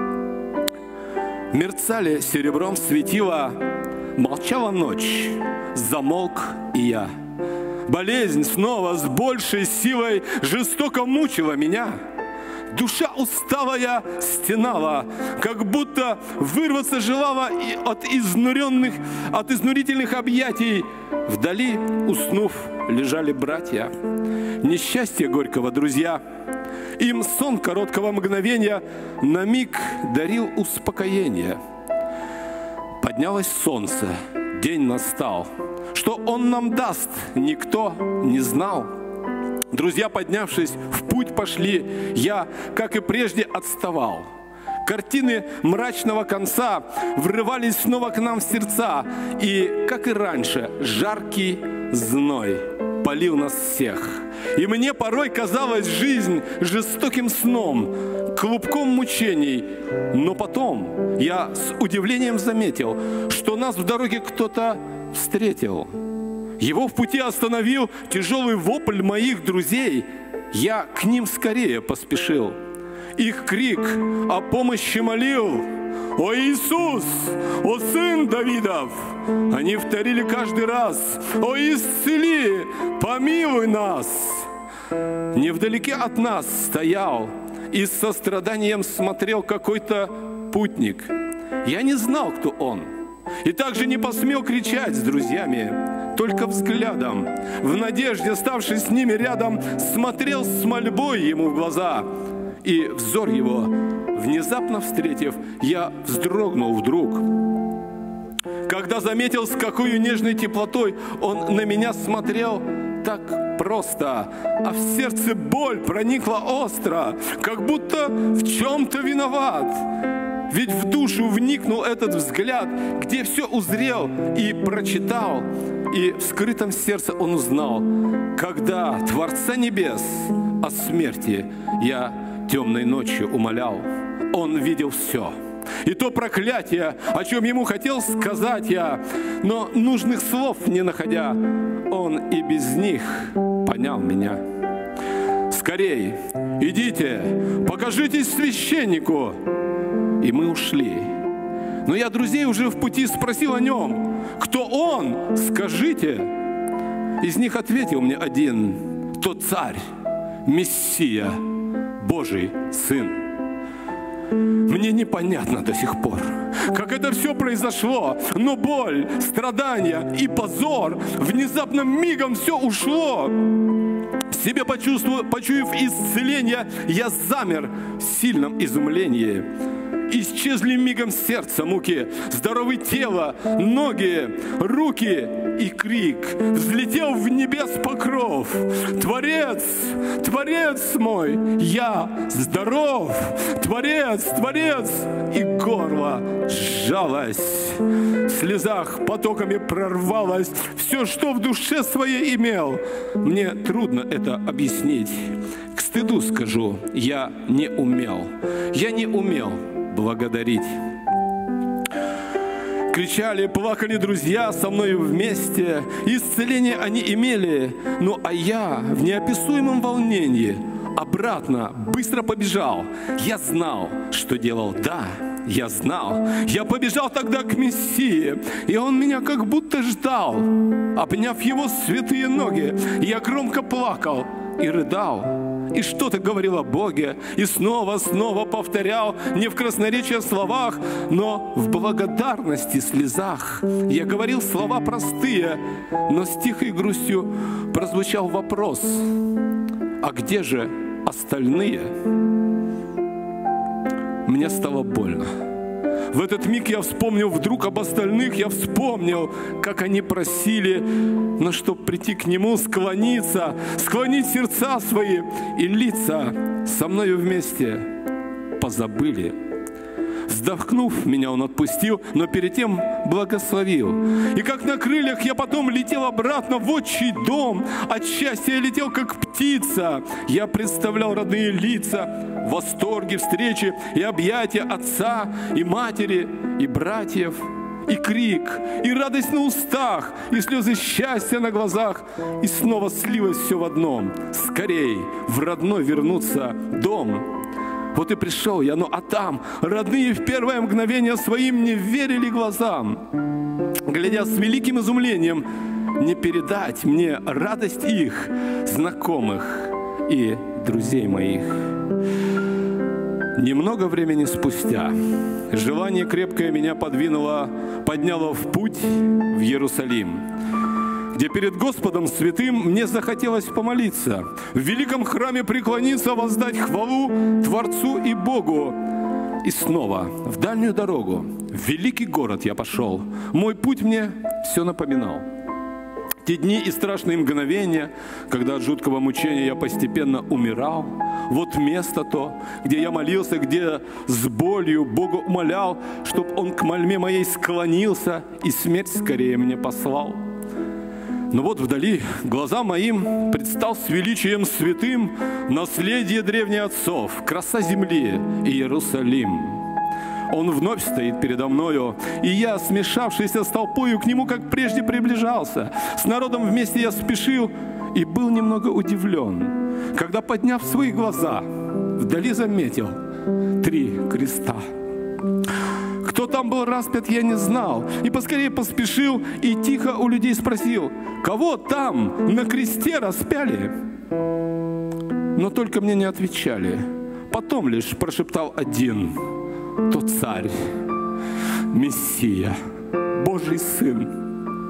Мерцали серебром светила, молчала ночь, замолк и я. Болезнь снова с большей силой жестоко мучила меня. Душа усталая стенала, как будто вырваться желала от изнуренных, от изнурительных объятий. Вдали, уснув, лежали братья. Несчастье горького, друзья. Им сон короткого мгновения на миг дарил успокоение. Поднялось солнце, день настал. Что что Он нам даст, никто не знал. Друзья, поднявшись, в путь пошли, я, как и прежде, отставал. Картины мрачного конца врывались снова к нам в сердца, и, как и раньше, жаркий зной палил нас всех. И мне порой казалась жизнь жестоким сном, клубком мучений. Но потом я с удивлением заметил, что нас в дороге кто-то встретил. Его в пути остановил тяжелый вопль моих друзей. Я к ним скорее поспешил. Их крик о помощи молил: «О Иисус! О Сын Давидов!» Они повторили каждый раз: «О исцели! Помилуй нас!» Невдалеке от нас стоял и с состраданием смотрел какой-то путник. Я не знал, кто он, и также не посмел кричать с друзьями, только взглядом, в надежде, ставший с ними рядом, смотрел с мольбой ему в глаза. И взор его, внезапно встретив, я вздрогнул вдруг, когда заметил, с какой нежной теплотой он на меня смотрел так просто, а в сердце боль проникла остро, как будто в чем-то виноват. Ведь в душу вникнул этот взгляд, где все узрел и прочитал, и в скрытом сердце он узнал, когда Творца Небес о смерти я темной ночью умолял. Он видел все, и то проклятие, о чем ему хотел сказать я, но нужных слов не находя, он и без них понял меня. «Скорей, идите, покажитесь священнику!» И мы ушли. Но я друзей уже в пути спросил о нем: «Кто он? Скажите!» Из них ответил мне один: «То царь, Мессия, Божий Сын». Мне непонятно до сих пор, как это все произошло, но боль, страдания и позор внезапно мигом все ушло. В себе почувствовав, почуяв исцеление, я замер в сильном изумлении. Исчезли мигом сердца муки, здоровое тело, ноги, руки и крик. Взлетел в небес покров: «Творец, Творец мой, я здоров! Творец, Творец!» И горло сжалось, в слезах потоками прорвалось все, что в душе своей имел. Мне трудно это объяснить. К стыду скажу, я не умел, я не умел благодарить. Кричали, плакали друзья со мною вместе, исцеление они имели, ну а я в неописуемом волнении обратно быстро побежал. Я знал, что делал, да, я знал. Я побежал тогда к Мессии, и он меня как будто ждал. Обняв его святые ноги, я громко плакал и рыдал. И что-то говорил о Боге, и снова, снова повторял, не в красноречии словах, но в благодарности слезах. Я говорил слова простые, но с тихой грустью прозвучал вопрос: а где же остальные? Мне стало больно. В этот миг я вспомнил вдруг об остальных, я вспомнил, как они просили, но чтоб прийти к Нему, склониться, склонить сердца свои и лица со мною вместе позабыли. Вздохнув, меня Он отпустил, но перед тем благословил. И как на крыльях я потом летел обратно в отчий дом. От счастья я летел, как птица. Я представлял родные лица, восторги, встречи и объятия отца и матери, и братьев, и крик, и радость на устах, и слезы счастья на глазах. И снова слилось все в одном: скорей в родной вернуться дом. Вот и пришел я, ну а там родные в первое мгновение своим не верили глазам. Глядя с великим изумлением, не передать мне радость их, знакомых и друзей моих. Немного времени спустя желание крепкое меня подвинуло, подняло в путь в Иерусалим, где перед Господом Святым мне захотелось помолиться, в великом храме преклониться, воздать хвалу Творцу и Богу. И снова в дальнюю дорогу, в великий город я пошел. Мой путь мне все напоминал. Те дни и страшные мгновения, когда от жуткого мучения я постепенно умирал, вот место то, где я молился, где с болью Бога умолял, чтоб Он к мольбе моей склонился и смерть скорее мне послал. Но вот вдали глазам моим предстал с величием святым наследие древних отцов, краса земли и Иерусалим. Он вновь стоит передо мною, и я, смешавшийся с толпою, к Нему, как прежде, приближался. С народом вместе я спешил и был немного удивлен, когда, подняв свои глаза, вдали заметил три креста. Кто там был распят, я не знал, и поскорее поспешил и тихо у людей спросил: кого там на кресте распяли? Но только мне не отвечали. Потом лишь прошептал один: то Царь, Мессия, Божий Сын.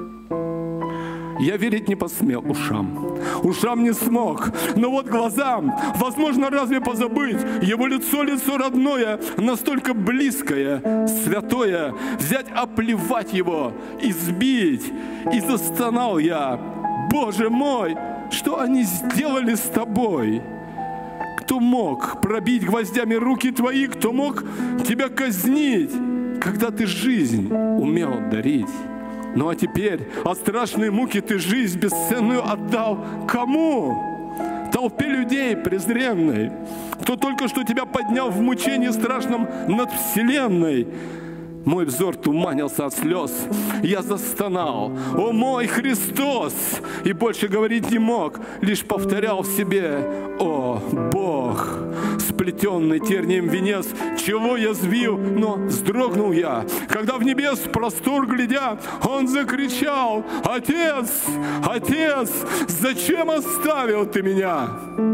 Я верить не посмел ушам, ушам не смог, но вот глазам, возможно, разве позабыть Его лицо, лицо родное, настолько близкое, святое, взять, оплевать Его, избить. И застонал я: Боже мой, что они сделали с Тобой? Кто мог пробить гвоздями руки Твои, кто мог Тебя казнить, когда Ты жизнь умел дарить? Ну а теперь от страшной муки Ты жизнь бесценную отдал кому? Толпе людей презренной, кто только что Тебя поднял в мучении страшном над вселенной. Мой взор туманился от слез, я застонал: «О мой Христос!» И больше говорить не мог, лишь повторял в себе: «О Бог, сплетенный тернием венец, чего я сбил?» Но вздрогнул я, когда в небес простор глядя, Он закричал: «Отец, Отец, зачем оставил Ты меня?»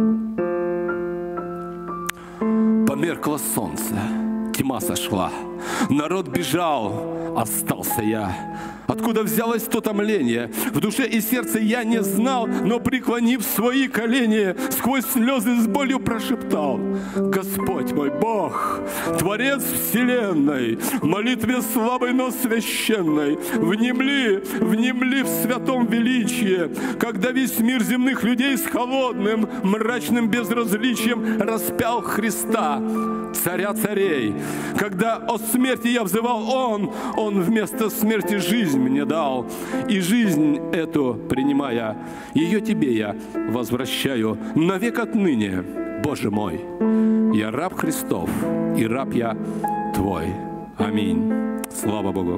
Померкло солнце, тьма сошла, народ бежал, остался я. Откуда взялось то томление? В душе и сердце я не знал, но, преклонив свои колени, сквозь слезы с болью прошептал: «Господь мой Бог, Творец вселенной, молитве слабой, но священной, внемли, внемли в святом величии, когда весь мир земных людей с холодным, мрачным безразличием распял Христа, Царя царей. Когда о смерти я взывал, Он, Он вместо смерти жизнь мне дал. И жизнь эту, принимая, ее Тебе я возвращаю навек отныне, Боже мой. Я раб Христов, и раб я Твой. Аминь. Слава Богу.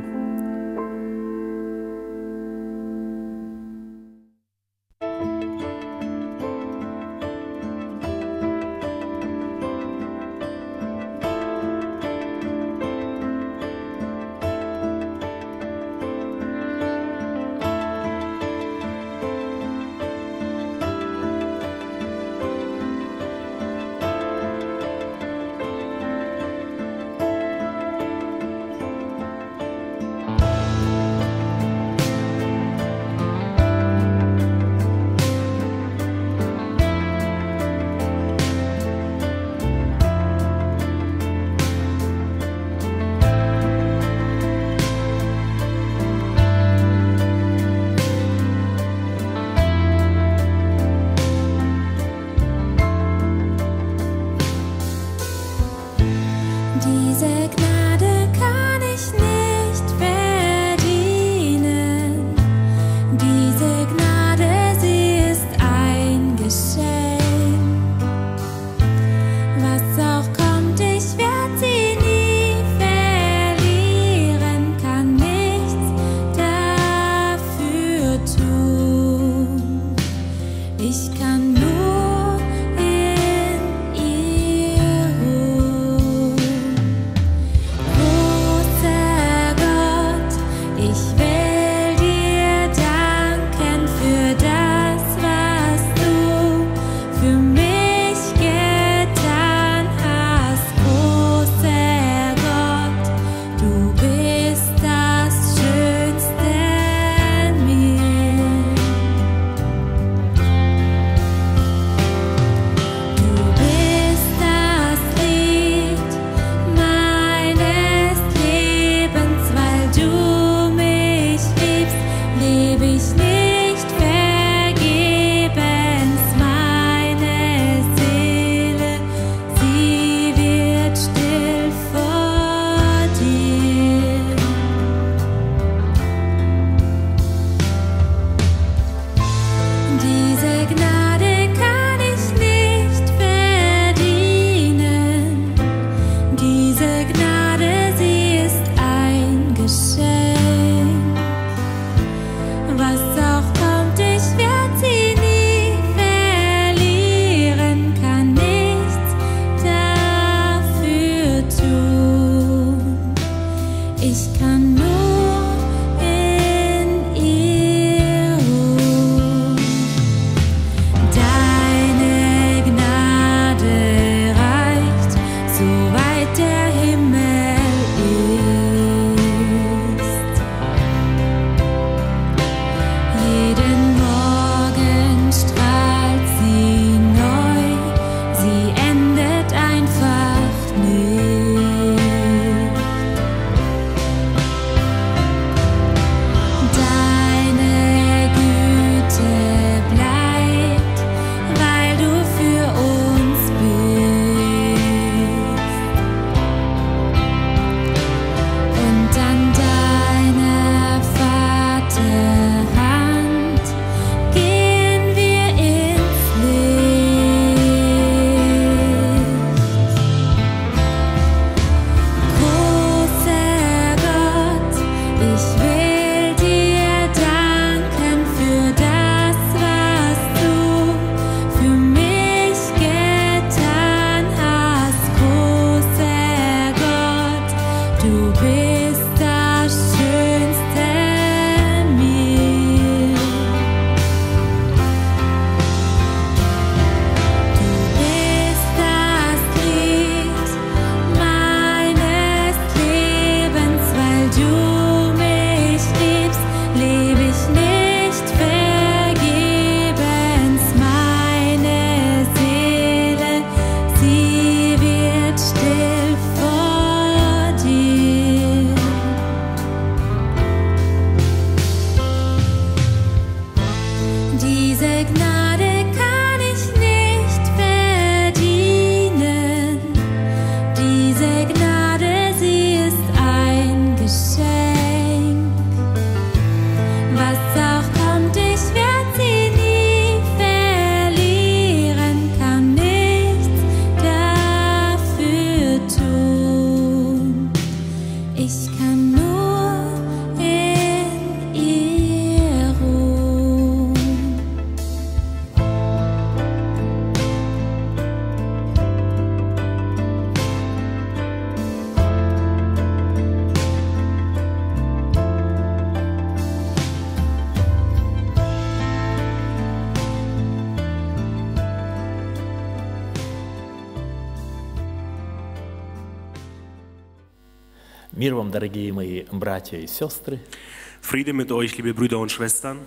Мир вам, дорогие мои братья и сестры. Friede mit euch, liebe Brüder und Schwestern.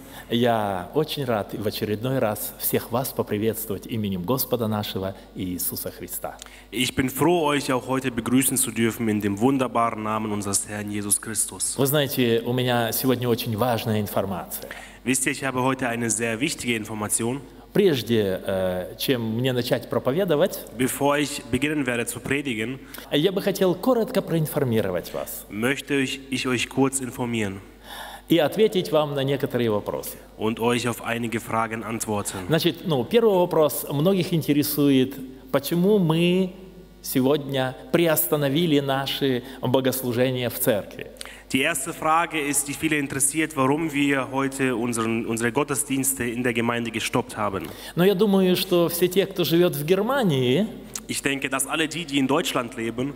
Я очень рад в очередной раз всех вас поприветствовать именем Господа нашего Иисуса Христа. Ich bin froh, euch auch heute begrüßen zu dürfen in dem wunderbaren Namen unseres Herrn Jesus Christus. Вы знаете, у меня сегодня очень важная информация. Wisst ihr, ich habe heute eine sehr wichtige Information. Прежде э, чем мне начать проповедовать, Bevor ich beginnen werde zu predigen, я бы хотел коротко проинформировать вас möchte ich, ich euch kurz informieren и ответить вам на некоторые вопросы. und euch auf einige Fragen antworten. Значит, ну, первый вопрос многих интересует, почему мы сегодня приостановили наши богослужения в церкви. Die erste Frage ist, die viele interessiert, warum wir heute unseren, unsere Gottesdienste in der Gemeinde gestoppt haben. Но я думаю, что все те, кто живет в Германии, Ich denke, dass alle die, die in Deutschland leben,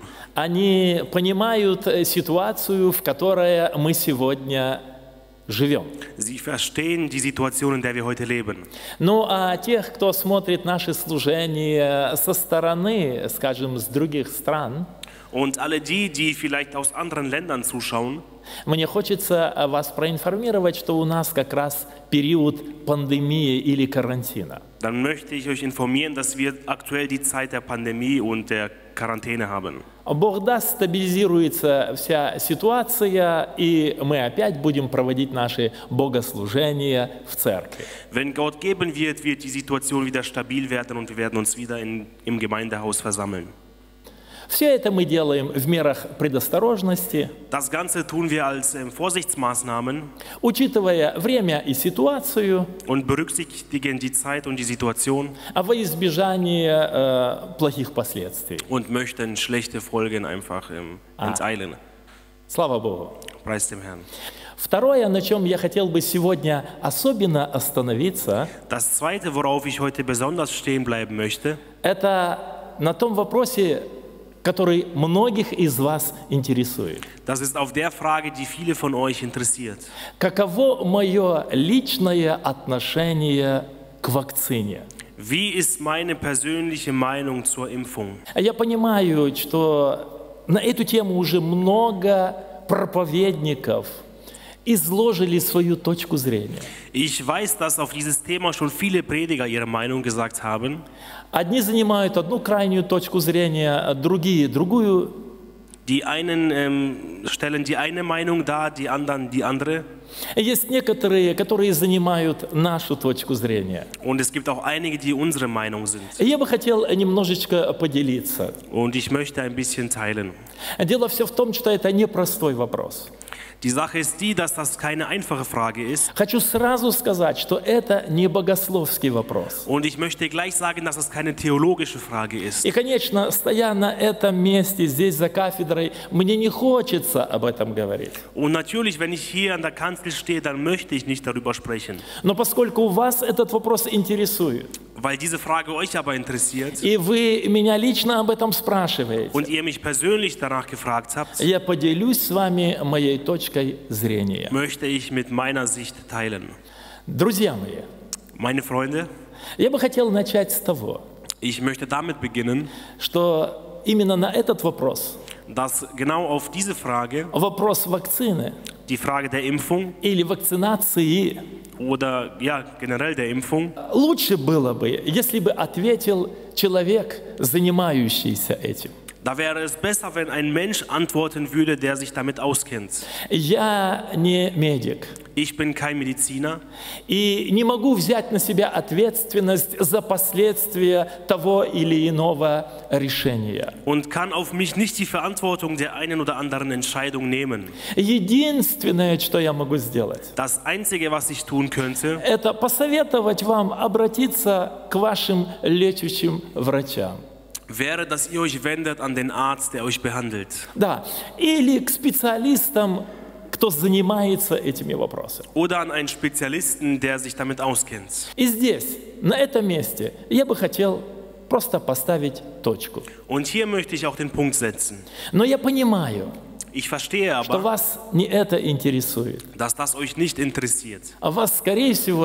они понимают ситуацию, в которой мы сегодня живем. sie verstehen die Situation, in der wir heute leben. Ну а тех, кто смотрит наши служения со стороны, скажем, с других стран, Und alle die, die vielleicht aus anderen Ländern zuschauen, мне хочется вас проинформировать, что у нас как раз период пандемии или карантина. dann möchte ich euch informieren, dass wir aktuell die Zeit der Pandemie und der Quarantäne haben. Бог даст, стабилизируется вся ситуация, и мы опять будем проводить наши богослужения в церкви. Wenn Gott geben wird, wird die Situation wieder stabil werden und wir werden uns wieder in, im Gemeindehaus versammeln. Все это мы делаем в мерах предосторожности, Das Ganze tun wir als ähm, Vorsichtsmaßnahmen учитывая время и ситуацию, und berücksichtigen die Zeit und die Situation а во избежание э, плохих последствий. und möchten schlechte Folgen einfach ähm, enteilen. Слава Богу. Preis dem Herrn. Второе, на чем я хотел бы сегодня особенно остановиться, Das Zweite, worauf ich heute besonders stehen bleiben möchte, это на том вопросе, который многих из вас интересует. das ist auf der Frage, die viele von euch interessiert. Каково мое личное отношение к вакцине? Wie ist meine persönliche Meinung zur Impfung? Я понимаю, что на эту тему уже много проповедников изложили свою точку зрения. Ich weiß, dass auf dieses Thema schon viele Prediger ihre Meinung gesagt haben. Одни занимают одну крайнюю точку зрения, другие другую. Die einen ähm, stellen die eine Meinung dar, die anderen die andere. Есть некоторые, которые занимают нашу точку зрения. Und es gibt auch einige, die unsere Meinung sind. Я бы хотел немножечко поделиться. Und ich möchte ein bisschen teilen. Дело все в том, что это непростой вопрос. Die Sache ist die, dass das keine einfache Frage ist. Хочу сразу сказать, что это не богословский вопрос. Und ich möchte gleich sagen, dass es keine theologische Frage ist. И, конечно, стоя на этом месте, здесь за кафедрой, мне не хочется об этом говорить. Und natürlich, wenn ich hier an der Kanzel stehe, dann möchte ich nicht darüber sprechen. Но поскольку вас этот вопрос интересует, Weil diese Frage euch aber interessiert и вы меня лично об этом спрашиваете, und ihr mich persönlich danach gefragt habt, я поделюсь с вами моей точкой зрения. möchte ich mit meiner Sicht teilen. Друзья мои, Meine Freunde, я бы хотел начать с того, ich möchte damit beginnen, что именно на этот вопрос, dass genau auf diese Frage, вопрос вакцины die Frage der Impfung или вакцинации, oder ja, generell der Impfung, лучше было бы, если бы ответил человек, занимающийся этим. da wäre es besser, wenn ein Mensch antworten würde, der sich damit auskennt. Я не медик Ich bin kein Mediziner и не могу взять на себя ответственность за последствия того или иного решения. und kann auf mich nicht die Verantwortung der einen oder anderen Entscheidung nehmen. Единственное, что я могу сделать, Das Einzige, was ich tun könnte, это посоветовать вам обратиться к вашим лечащим врачам. wäre, dass ihr euch wendet an den Arzt, der euch behandelt. Да, или к специалистам, кто занимается этими вопросами. Oder an einen Spezialisten, der sich damit auskennt. И здесь, на этом месте, я бы хотел просто поставить точку. Und hier möchte ich auch den Punkt setzen. Но я понимаю, Ich verstehe что aber, вас не это интересует. dass das euch nicht interessiert. А вас, скорее всего,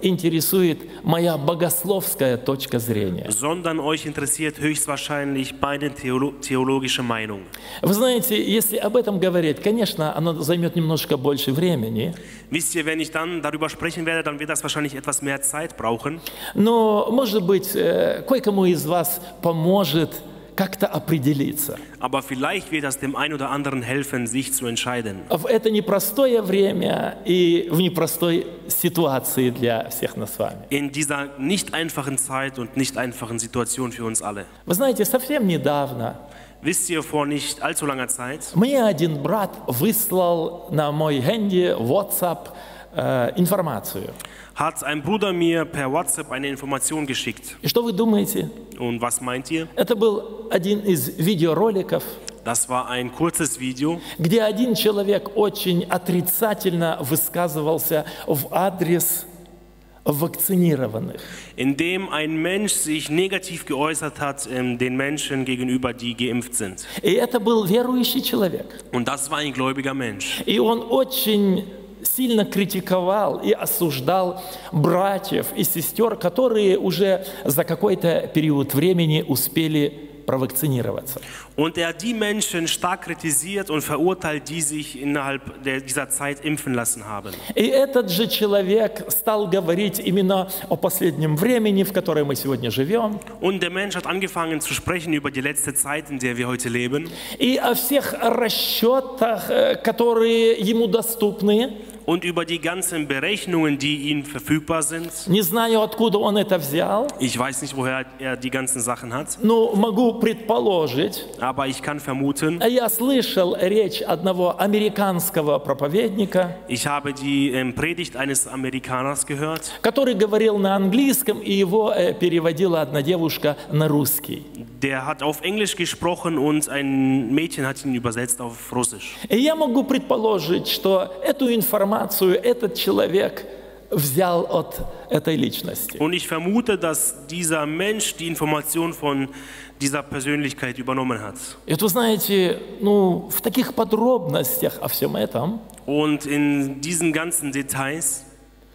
интересует моя богословская точка зрения. sondern euch interessiert höchstwahrscheinlich meine theolo theologische Meinung. Вы знаете, если об этом говорить, конечно, оно займет немножко больше времени, Wisst ihr, wenn ich dann darüber sprechen werde, dann wird das wahrscheinlich etwas mehr Zeit brauchen. но, может быть, э, кое-кому из вас поможет как-то определиться. Aber vielleicht wird das dem einen oder anderen helfen, sich zu entscheiden. В это непростое время и в непростой ситуации для всех нас с вами. In dieser nicht einfachen Zeit und nicht einfachen Situation für uns alle. Вы знаете, совсем недавно Wisst ihr, vor nicht allzu langer Zeit мне один брат выслал на мой хэнди WhatsApp э, информацию. hat ein Bruder mir per WhatsApp eine Information geschickt. И что вы думаете? Und was meint ihr? Это был один из видеороликов, Das war ein kurzes Video, где один человек очень отрицательно высказывался в адрес вакцинированных. in dem ein Mensch sich negativ geäußert hat ähm, den Menschen gegenüber, die geimpft sind. И это был верующий человек. Und das war ein gläubiger Mensch. И он очень сильно критиковал и осуждал братьев и сестер, которые уже за какой-то период времени успели провакцинироваться. Und er hat die Menschen stark kritisiert und verurteilt, die sich innerhalb der, dieser Zeit impfen lassen haben. И этот же человек стал говорить именно о последнем времени, в которое мы сегодня живем, Und der Mensch hat angefangen zu sprechen über die letzte Zeit, in der wir heute leben. и о всех расчетах, э, которые ему доступны. Und über die ganzen Berechnungen, die ihnen verfügbar sind. Не знаю, откуда он это взял, Ich weiß nicht, woher er die ganzen Sachen hat, но могу предположить. aber ich kann vermuten, Я слышал речь одного американского проповедника, ich habe die ähm, Predigt eines Amerikaners gehört, который говорил на английском, и его э, переводила одна девушка на русский. der hat auf Englisch gesprochen und ein Mädchen hat ihn übersetzt auf Russisch. И я могу предположить, что эту информацию этот человек взял от этой личности. Und ich vermute, dass dieser Mensch die Information von dieser Persönlichkeit übernommen hat. И вот вы знаете, ну, в таких подробностях о всем этом, Und in diesen ganzen Details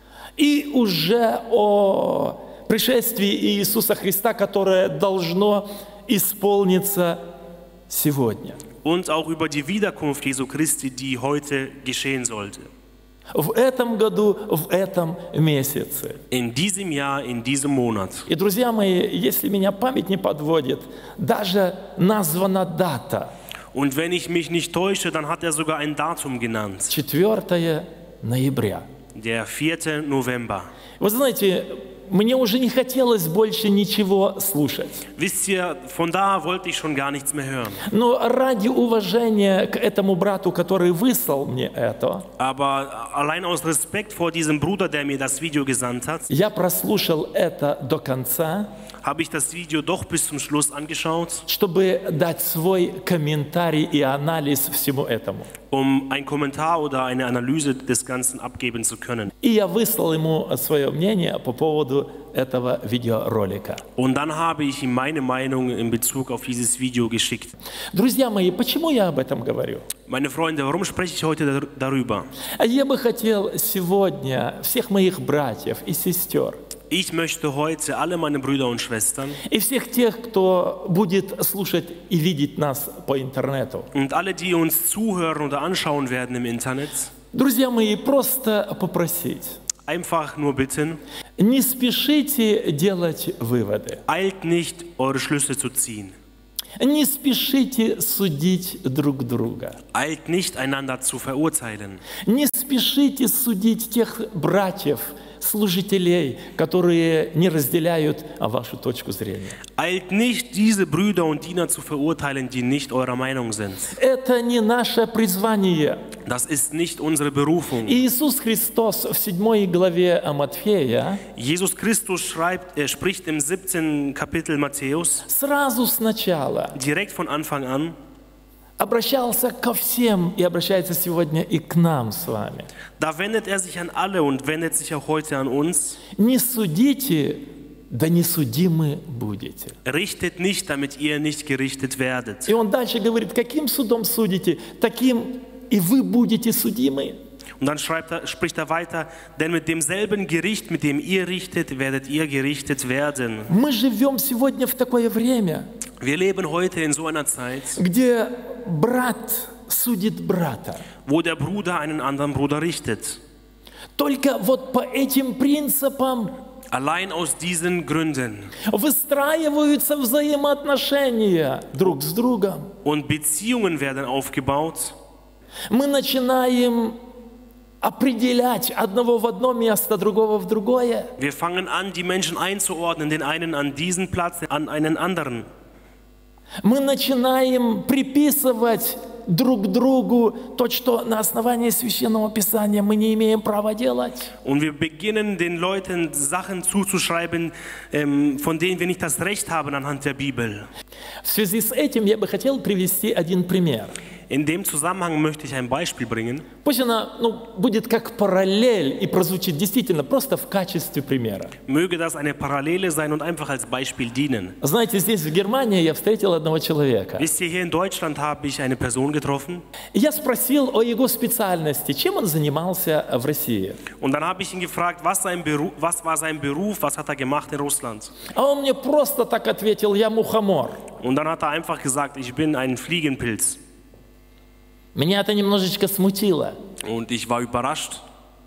и уже о пришествии Иисуса Христа, которое должно исполниться сегодня. und auch über die Wiederkunft Jesu Christi, die heute geschehen sollte. В этом году, в этом месяце. In diesem Jahr, in diesem Monat. И, друзья мои, если меня память не подводит, даже названа дата. Und wenn ich mich nicht täusche, dann hat er sogar ein Datum genannt. четвёртого ноября. Der vierte November. Вы знаете, мне уже не хотелось больше ничего слушать. Wisst ihr, von da wollte ich schon gar nichts mehr hören. Но ради уважения к этому брату, который выслал мне это, Aber allein aus Respekt vor diesem Bruder, der mir das Video gesandt hat, я прослушал это до конца, habe ich das Video doch bis zum Schluss angeschaut, чтобы дать свой комментарий и анализ всему этому. um einen Kommentar oder eine Analyse des Ganzen abgeben zu können. И я выслал ему свое мнение по поводу этого видеоролика. Und dann habe ich ihm meine Meinung in Bezug auf dieses Video geschickt. Друзья мои, почему я об этом говорю? Meine Freunde, warum spreche ich heute dar- darüber? Я бы хотел сегодня всех моих братьев и сестер, Ich möchte heute alle meine Brüder und Schwestern и всех тех, кто будет слушать и видеть нас по интернету, und alle, die uns zuhören oder anschauen werden im Internet, друзья мои, просто попросить, einfach nur bitten, не спешите делать выводы, eilt nicht, eure Schlüsse zu ziehen. не спешите судить друг друга, Eilt nicht, einander zu verurteilen. не спешите судить тех братьев, служителей, которые не разделяют вашу точку зрения. Eilt nicht, diese Brüder und Diener zu verurteilen, die nicht eurer Meinung sind. Это не наше призвание. Das ist nicht unsere Berufung. Иисус Христос в седьмой главе Матфея Jesus Christus schreibt, er spricht im siebzehnten Kapitel Matthäus сразу сначала direkt von Anfang an, обращался ко всем и обращается сегодня и к нам с вами. da wendet er sich an alle und wendet sich auch heute an uns. Не судите, да не судимы будете. Richtet nicht, damit ihr nicht gerichtet werdet. И он дальше говорит, каким судом судите, таким и вы будете судимы. Und dann schreibt er, spricht er weiter, denn mit demselben Gericht, mit dem ihr richtet, werdet ihr gerichtet werden. Мы живем сегодня в такое время, Wir leben heute in so einer Zeit, где брат судит брата. wo der Bruder einen anderen Bruder richtet. Только вот по этим принципам Allein aus diesen Gründen. выстраиваются взаимоотношения друг с другом. Und Beziehungen werden aufgebaut. Мы начинаем определять одного в одно место, другого в другое. Wir fangen an, die Menschen einzuordnen, den einen an diesen Platz, an einen anderen. Мы начинаем приписывать друг другу то, что на основании Священного Писания мы не имеем права делать. Und wir beginnen den Leuten Sachen zuzuschreiben, ähm, von denen wir nicht das Recht haben anhand der Bibel. В связи с этим я бы хотел привести один пример. In dem Zusammenhang möchte ich ein Beispiel bringen. Пусть она ну, будет как параллель и прозвучит действительно просто в качестве примера. Möge das eine Parallele sein und einfach als Beispiel dienen. Знаете, здесь в Германии я встретил одного человека. Wisst ihr, hier in Deutschland habe ich eine Person getroffen. Я спросил о его специальности, чем он занимался в России. Und dann habe ich ihn gefragt, was, sein Beruf, was war sein Beruf, was hat er gemacht in Russland. А он мне просто так ответил: я мухомор. Und dann hat er einfach gesagt, ich bin ein Fliegenpilz. Меня это немножечко смутило. Und ich war überrascht.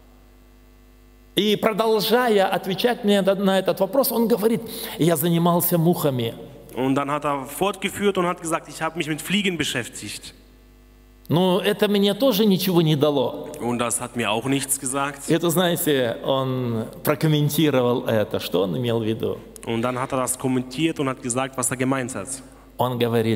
И продолжая отвечать мне на этот вопрос, он говорит: я занимался мухами. Und dann hat er fortgeführt und hat gesagt, ich habe mich mit Fliegen beschäftigt. Но это мне тоже ничего не дало. Und das hat mir auch nichts gesagt. Это, знаете, он прокомментировал это. Что он имел в виду? Und dann hat er das kommentiert und hat gesagt, was er gemeint hat. Он говорит: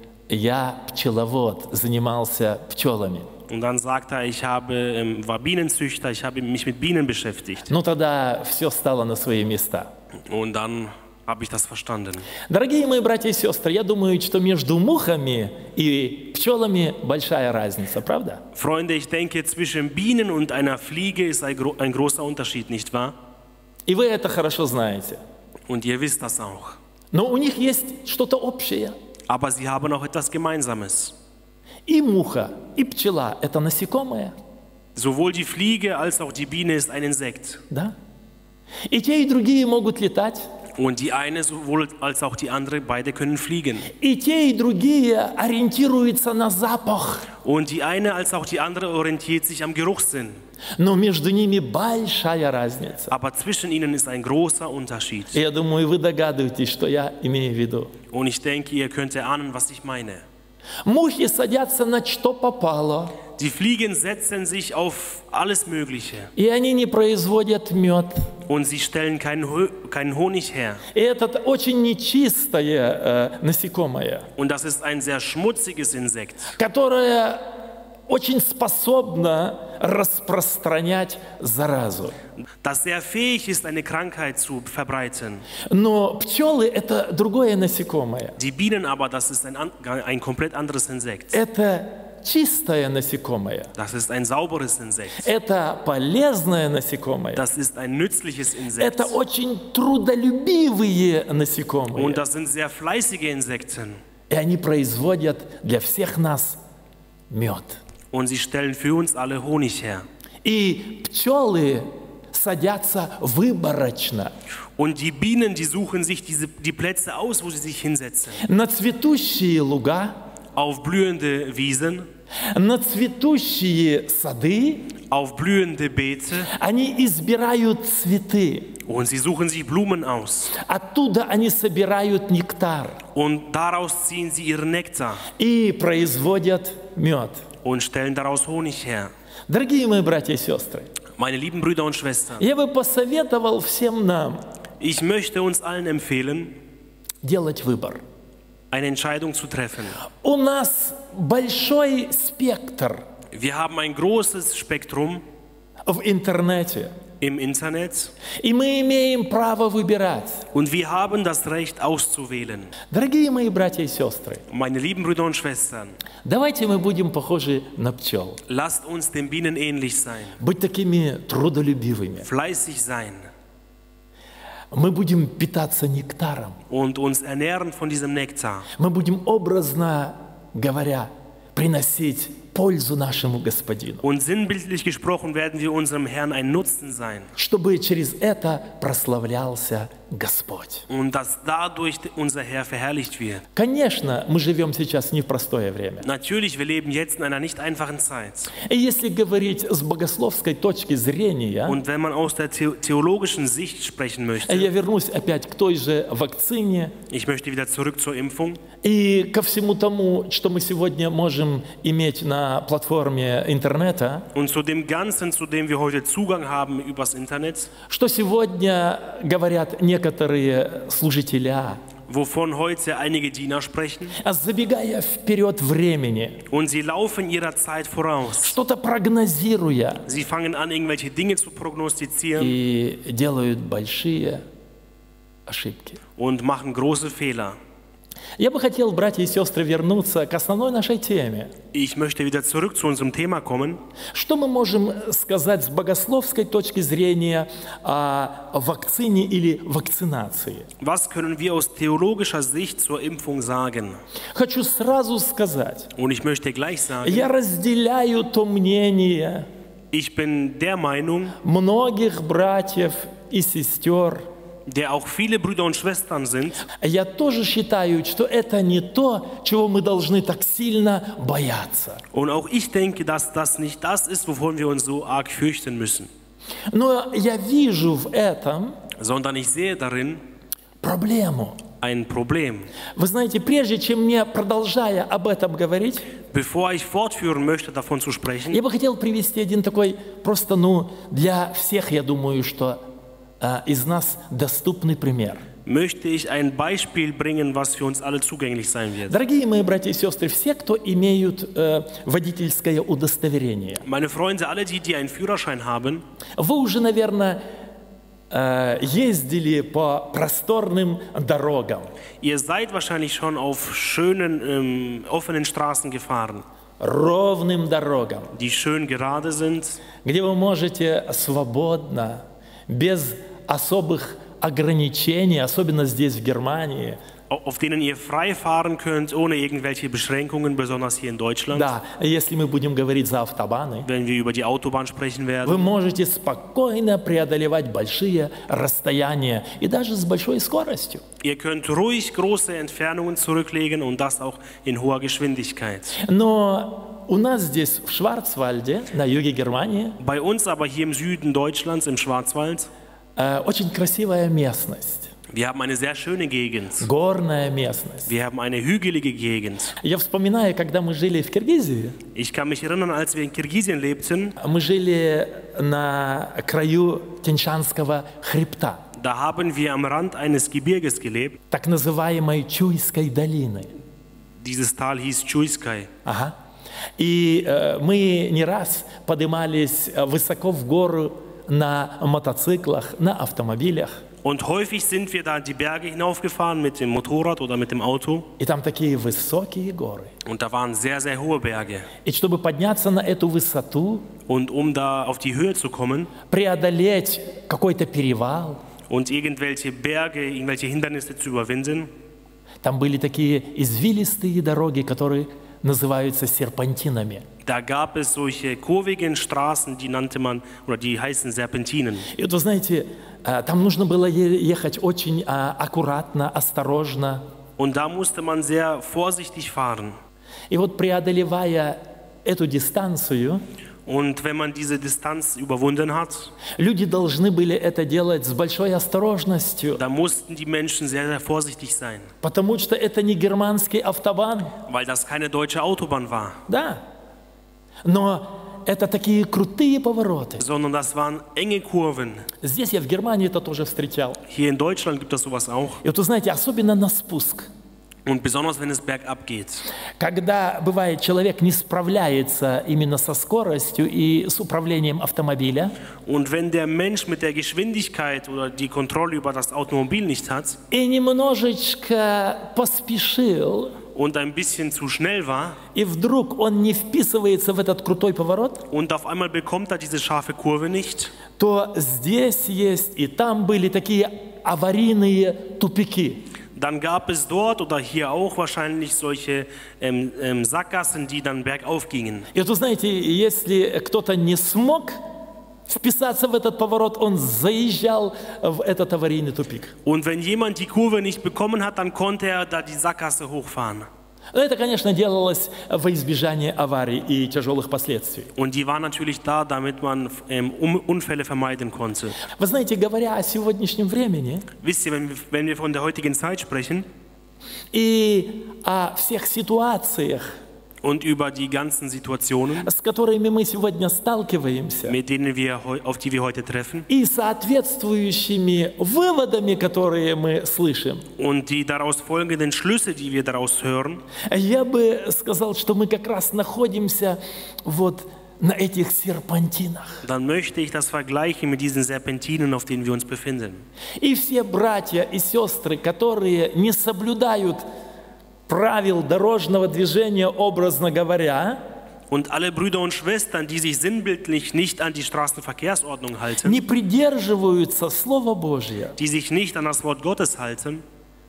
я пчеловод, занимался пчелами. Und dann sagt er, ich habe, ähm, war Bienenzüchter, ich habe mich mit Bienen beschäftigt. Ну тогда все стало на свои места. Und dann habe ich das verstanden. Дорогие мои братья и сестры, я думаю, что между мухами и пчелами большая разница, правда? Freunde, ich denke, zwischen Bienen und einer Fliege ist ein, gro ein großer Unterschied, nicht wahr? И вы это хорошо знаете. Und ihr wisst das auch. Но у них есть что-то общее. Aber sie haben auch etwas Gemeinsames. И муха, и пчела – это насекомые, Sowohl die Fliege als auch die Biene ist ein Insekt. да? И те, и другие могут летать. Und die eine sowohl als auch die andere, beide können fliegen. И те, и другие ориентируются на запах. Und die eine als auch die andere orientiert sich am Geruchssinn. Но между ними большая разница. Aber zwischen ihnen ist ein großer Unterschied. И я думаю, вы догадываетесь, что я имею в виду. Und ich denke, ihr könnt erahnen, was ich meine. Мухи садятся на что попало. Die Fliegen setzen sich auf alles Mögliche. И они не производят мед. Und sie stellen keinen, Ho keinen Honig her. И это очень нечистое э, насекомое, Und das ist ein sehr schmutziges Insekt, которое очень способно распространять заразу. das sehr fähig ist, eine Krankheit zu verbreiten. Но пчелы – это другое насекомое. Die Bienen aber, das ist ein, an ein komplett anderes Insekt. Это чистое насекомое. Das ist ein sauberes Insekt. Это полезное насекомое. Das ist ein nützliches Insekt. Это очень трудолюбивые насекомые. Und das sind sehr fleißige Insekten. И они производят для всех нас мед. Und sie stellen für uns alle Honig her. И пчелы садятся выборочно Und die Bienen, die suchen sich diese, die Plätze aus, wo sie sich hinsetzen. на цветущие луга, Auf blühende Wiesen, на цветущие сады. auf blühende Beete. Они избирают цветы. Und sie suchen sich Blumen aus. Оттуда они собирают нектар Und daraus ziehen sie ihren Nektar и производят мед. und stellen daraus Honig her. Дорогие мои братья и сестры, Meine lieben Brüder und Schwestern, я бы посоветовал всем нам ich möchte uns allen empfehlen, делать выбор. eine Entscheidung zu treffen. У нас большой спектр Wir haben ein großes Spektrum в интернете, im Internet и мы имеем право выбирать. und wir haben das Recht auszuwählen. Дорогие мои братья и сестры, Meine lieben Brüder und Schwestern, давайте мы будем похожи на пчел, lasst uns den Bienen ähnlich sein, быть такими трудолюбивыми. fleißig sein Мы будем питаться нектаром. und uns ernähren von diesem Nektar. Мы будем, образно говоря, приносить пользу нашему Господину, Und sinnbildlich gesprochen werden wir unserem Herrn ein Nutzen sein. чтобы через это прославлялся Господь. Und dass dadurch unser Herr verherrlicht wird. Конечно, мы живем сейчас не в простое время. Natürlich, wir leben jetzt in einer nicht einfachen Zeit. И если говорить с богословской точки зрения, Und wenn man aus der the theologischen Sicht sprechen möchte, я вернусь опять к той же вакцине ich möchte wieder zurück zur Impfung и ко всему тому, что мы сегодня можем иметь на платформе интернета, und zu dem Ganzen, zu dem wir heute Zugang haben übers Internet, что сегодня говорят некоторые служителя, wovon heute einige Diener sprechen. забегая вперед времени, Und sie laufen ihrer Zeit voraus. что-то прогнозируя, Sie fangen an, irgendwelche Dinge zu prognostizieren и делают большие ошибки. und machen große Fehler. Я бы хотел, братья и сестры, вернуться к основной нашей теме. Ich möchte wieder zurück zu unserem Thema kommen. Что мы можем сказать с богословской точки зрения о вакцине или вакцинации? Was können wir aus theologischer Sicht zur Impfung sagen? Хочу сразу сказать, Und ich möchte gleich sagen, я разделяю то мнение ich bin der Meinung, многих братьев и сестер. der auch viele Brüder und Schwestern sind. Я тоже считаю, что это не то, чего мы должны так сильно бояться. Und auch ich denke, dass das nicht das ist, wovon wir uns so arg fürchten müssen. Но я вижу в этом Sondern ich sehe darin проблему. ein Problem. Вы знаете, прежде чем мне, продолжая об этом говорить, Bevor ich fortführen möchte, davon zu sprechen, я бы хотел привести один такой, просто, ну, для всех, я думаю, что э, из нас доступный пример. möchte ich ein Beispiel bringen, was für uns alle zugänglich sein wird. Дорогие мои братья и сестры, все, кто имеют э, водительское удостоверение, Meine Freunde, alle die, die einen Führerschein haben, вы уже, наверное, э, ездили по просторным дорогам, ihr seid wahrscheinlich schon auf schönen, ähm, offenen Straßen gefahren, ровным дорогам, die schön gerade sind, где вы можете свободно, без особых ограничений, особенно здесь, в Германии, auf denen ihr frei fahren könnt, ohne irgendwelche Beschränkungen, besonders hier in Deutschland. да, если мы будем говорить за автобаны, Wenn wir über die Autobahn sprechen вы werden, можете спокойно преодолевать большие расстояния и даже с большой скоростью. ihr könnt ruhig große Entfernungen zurücklegen und das auch in hoher Geschwindigkeit. Но у нас здесь, в Шварцвальде, на юге Германии, Bei uns aber hier im Süden Deutschlands, im Schwarzwald, э, очень красивая местность, wir haben eine sehr schöne Gegend. горная местность. Wir haben eine hügelige Gegend. Я вспоминаю, когда мы жили в Киргизии, Ich kann mich erinnern, als wir in Kirgisien lebten, мы жили на краю Тяньшанского хребта, da haben wir am Rand eines Gebirges gelebt. так называемой Чуйской долины. Dieses Tal hieß Chuiskay. Ага. И э, мы не раз поднимались э, высоко в гору на мотоциклах, на автомобилях. Und häufig sind wir da die Berge hinaufgefahren mit dem Motorrad oder mit dem Auto. И там такие высокие горы. Und da waren sehr, sehr hohe Berge. И чтобы подняться на эту высоту, Und um da auf die Höhe zu kommen преодолеть какой-то перевал, und irgendwelche Berge, irgendwelche Hindernisse zu überwinden, там были такие извилистые дороги, которые называются серпантинами. da gab es solche kurvigen Straßen, die nannte man, oder die heißen Serpentinen. И вот вы знаете, э, там нужно было е- ехать очень э, аккуратно, осторожно. Und da musste man sehr vorsichtig fahren. И вот преодолевая эту дистанцию, Und wenn man diese Distanz überwunden hat, люди должны были это делать с большой осторожностью, da mussten die Menschen sehr, sehr vorsichtig sein, потому что это не германский автобан, weil das keine deutsche Autobahn war, да, но это такие крутые повороты. sondern das waren enge Kurven. Здесь я в Германии это тоже встречал. Hier in Deutschland gibt es sowas auch. И вот вы знаете, особенно на спуск, Und besonders, wenn es bergab geht. когда бывает человек не справляется именно со скоростью и с управлением автомобиля, Und wenn der Mensch mit der Geschwindigkeit oder die Kontrolle über das Automobil nicht hat и немножечко поспешил, und ein bisschen zu schnell war и вдруг он не вписывается в этот крутой поворот, und auf einmal bekommt er diese scharfe Kurve nicht, то здесь есть и там были такие аварийные тупики. Dann gab es dort oder hier auch wahrscheinlich solche ähm, ähm, Sackgassen, die dann bergauf gingen. И вот вы знаете, если кто-то не смог вписаться в этот поворот, он заезжал в этот аварийный тупик. Und wenn jemand die Kurve nicht bekommen hat, dann konnte er da die Sackgasse hochfahren. Это, конечно, делалось во избежание аварий и тяжелых последствий. Und die waren natürlich da, damit man ähm, Unfälle vermeiden konnte. Вы знаете, говоря о сегодняшнем времени Wisst ihr, wenn wir, wenn wir von der heutigen Zeit sprechen и о всех ситуациях, und über die ganzen Situationen, с которыми мы сегодня сталкиваемся, mit denen wir, heu- auf die wir heute treffen и соответствующими выводами, которые мы слышим, und die daraus folgenden Schlüsse, die wir daraus hören, я бы сказал, что мы как раз находимся вот на этих серпантинах. dann möchte ich das vergleichen mit diesen Serpentinen, auf denen wir uns befinden. И все братья и сестры, которые не соблюдают правил дорожного движения, образно говоря, Und alle Brüder und Schwestern, die sich sinnbildlich nicht an die Straßenverkehrsordnung halten, не придерживаются Слова Божьего, die sich nicht an das Wort Gottes halten,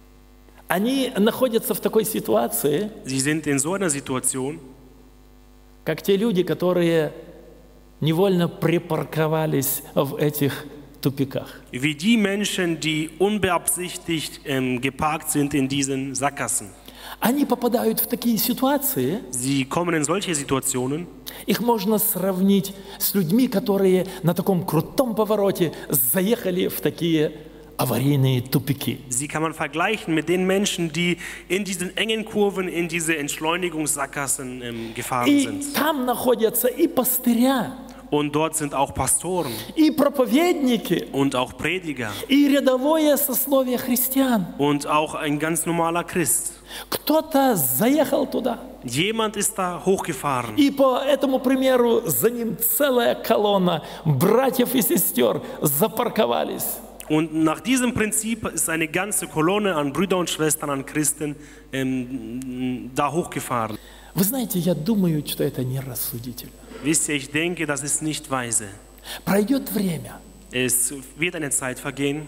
они находятся в такой ситуации, sie sind in so einer Situation, как те люди, которые невольно припарковались в этих тупиках. wie die Menschen, die unbeabsichtigt ähm, geparkt sind in diesen Sackgassen. Они попадают в такие ситуации, Sie kommen in solche Situationen, их можно сравнить с людьми, которые на таком крутом повороте заехали в такие аварийные тупики. sie kann man vergleichen mit den Menschen, die in diesen engen Kurven, in diese Entschleunigungssackgassen ähm, gefahren И sind. там находятся и пастыря, Und dort sind auch Pastoren и проповедники, und auch Prediger и рядовое сословие христиан. und auch ein ganz normaler Christ. Кто-то заехал туда, Jemand ist da hochgefahren. и по этому примеру за ним целая колонна братьев и сестер запарковались. Und nach diesem Prinzip ist eine ganze Kolonne an Brüdern und Schwestern, an Christen ähm, da hochgefahren. Вы знаете, я думаю, что это нерассудительно. Wisst ihr, ich denke, das ist nicht weise. Пройдет время, Es wird eine Zeit vergehen,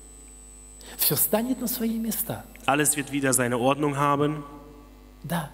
все станет на свои места. alles wird wieder seine Ordnung haben. Да.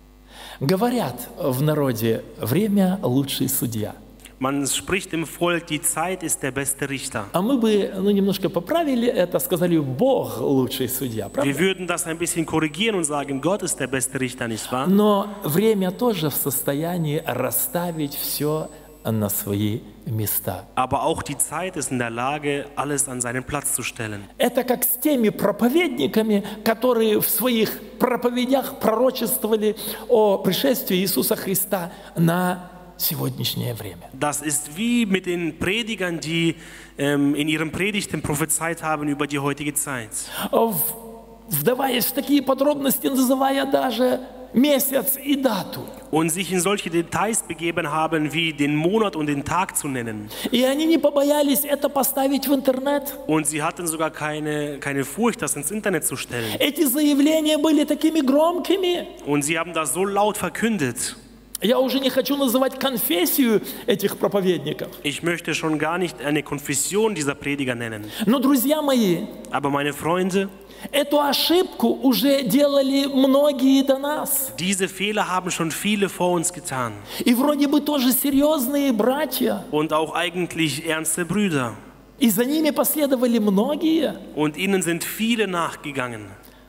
Говорят в народе, время лучший судья. Man spricht im Volk, die Zeit ist der beste Richter. А мы бы ну, немножко поправили это, сказали, Бог лучший судья, Wir правда? würden das ein bisschen korrigieren und sagen, Gott ist der beste Richter, nicht wahr? Но время тоже в состоянии расставить все на свои места. Aber auch die Zeit ist in der Lage, alles an seinen Platz zu stellen. Это как с теми проповедниками, которые в своих проповедях пророчествовали о пришествии Иисуса Христа на сегодняшнее время. Das ist wie mit den Predigern, die ähm, in ihren Predigten prophezeit haben über die heutige Zeit. В- Вдаваясь в такие подробности, называя даже месяц и дату. Und sich in solche Details begeben haben, wie den Monat und den Tag zu nennen. И они не побоялись это поставить в интернет. Und sie hatten sogar keine, keine Furcht, das ins Internet zu stellen. Эти заявления были такими громкими. Und sie haben das so laut verkündet. Я уже не хочу называть конфессию этих проповедников. Ich möchte schon gar nicht eine Konfession dieser Prediger nennen. Но, друзья мои, Aber meine Freunde, эту ошибку уже делали многие до нас. diese Fehler haben schon viele vor uns getan. И вроде бы тоже серьезные братья. Und auch eigentlich ernste Brüder. И за ними последовали многие. Und ihnen sind viele nachgegangen.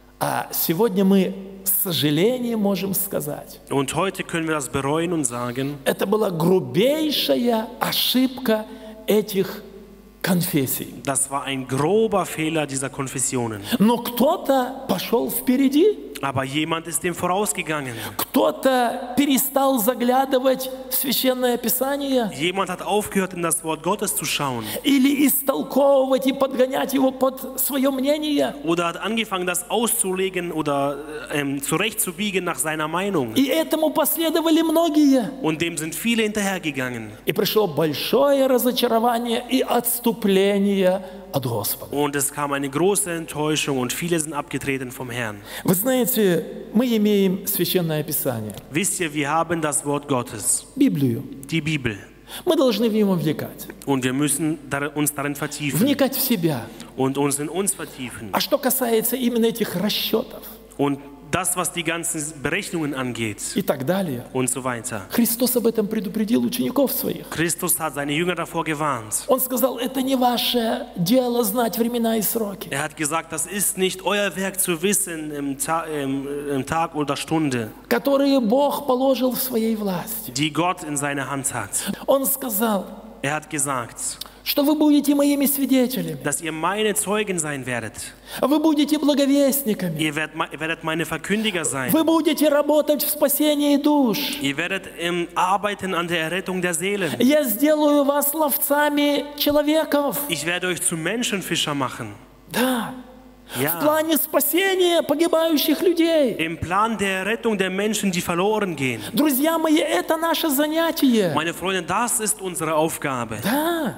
А сегодня мы с сожалением можем сказать, Und heute können wir das bereuen und sagen, это была грубейшая ошибка этих конфессий. das war ein grober Fehler dieser Konfessionen. Но кто-то пошел впереди, Aber jemand ist dem vorausgegangen. кто-то перестал заглядывать в Священное Писание Jemand hat aufgehört, in das Wort Gottes zu schauen. или истолковывать и подгонять его под свое мнение. Oder hat angefangen, das auszulegen oder ähm, zurechtzubiegen nach seiner Meinung. И этому последовали многие. Und dem sind viele hinterhergegangen. И пришло большое разочарование и отступление от Господа. Und es kam eine große Enttäuschung und viele sind abgetreten vom Herrn. Вы знаете, мы имеем Священное Писание, Wisst ihr, wir haben das Wort Gottes, Библию. die Bibel. Мы должны в него вникать, Und wir müssen dar- uns darin vertiefen вникать в себя, und uns in uns vertiefen. А что касается именно этих расчетов Und das, was die ganzen Berechnungen angeht и так далее, und so weiter. Христос об этом предупредил учеников своих. Christus hat seine Jünger davor gewarnt. Он сказал, это не ваше дело знать времена и сроки. Er hat gesagt, das ist nicht euer Werk zu wissen im, Ta im, im Tag oder Stunde, которые Бог положил в своей власти. die Gott in seiner Hand hat. Он сказал, Er hat gesagt, что вы будете моими свидетелями, dass ihr meine Zeugen sein werdet. вы будете благовестниками, Ihr werdet, ihr werdet meine Verkündiger sein. вы будете работать в спасении душ. Ihr werdet ähm, arbeiten an der Errettung der Seelen. Я сделаю вас ловцами человеков. Ich werde euch zu Menschenfischer machen. Да. В Ja, плане спасения погибающих людей. im Plan der Errettung der Menschen, die verloren gehen. Друзья мои, это наше занятие. Meine Freunde, das ist unsere Aufgabe. Да.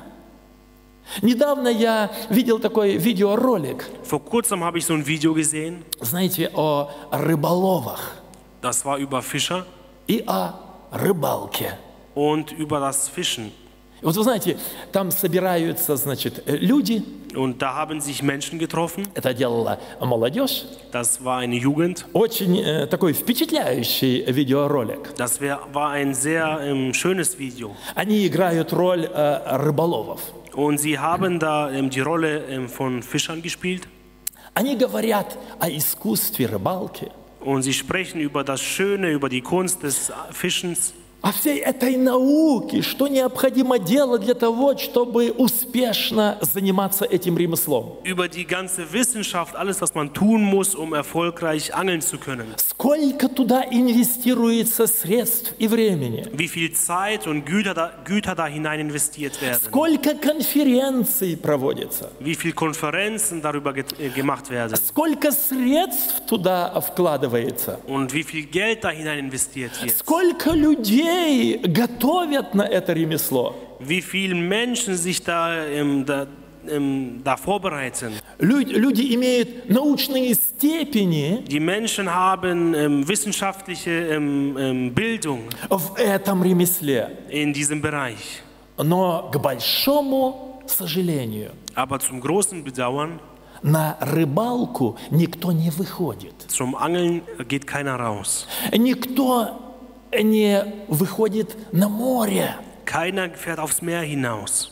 Недавно я видел такой видеоролик, Vor kurzem habe ich so ein Video gesehen, знаете, о рыболовах das war über Fischer и о рыбалке. und über das Fischen. И вот вы знаете, там собираются, значит, люди, Und da haben sich Menschen getroffen, это делала молодежь, das war eine Jugend, очень äh, такой впечатляющий видеоролик. das wär, war ein sehr ähm, schönes Video. Они играют роль äh, рыболовов. Und sie haben da ähm, die Rolle ähm, von Fischern gespielt Они говорят о искусстве рыбалки, und sie sprechen über das Schöne, über die Kunst des Fischens, о всей этой науке, что необходимо делать для того, чтобы успешно заниматься этим ремеслом. über die ganze Wissenschaft, alles, was man tun muss, um erfolgreich angeln zu können. Сколько туда инвестируется средств и времени. Wie viel Zeit und Güter da, Güter da hinein investiert werden. Сколько конференций проводится. Wie viele Konferenzen darüber ge äh, gemacht werden. Сколько средств туда вкладывается. Und wie viel Geld da hinein investiert wird. Сколько людей готовят на это ремесло. Wie viele Menschen sich da, ähm, da, ähm, da vorbereiten. Люди, люди имеют научные степени Die Menschen haben ähm, wissenschaftliche ähm, ähm, Bildung в этом ремесле. in diesem Bereich. Но, к большому сожалению, Aber zum großen Bedauern, на рыбалку никто не выходит. zum Angeln geht keiner raus. Никто не выходит на море. Keiner fährt aufs Meer hinaus.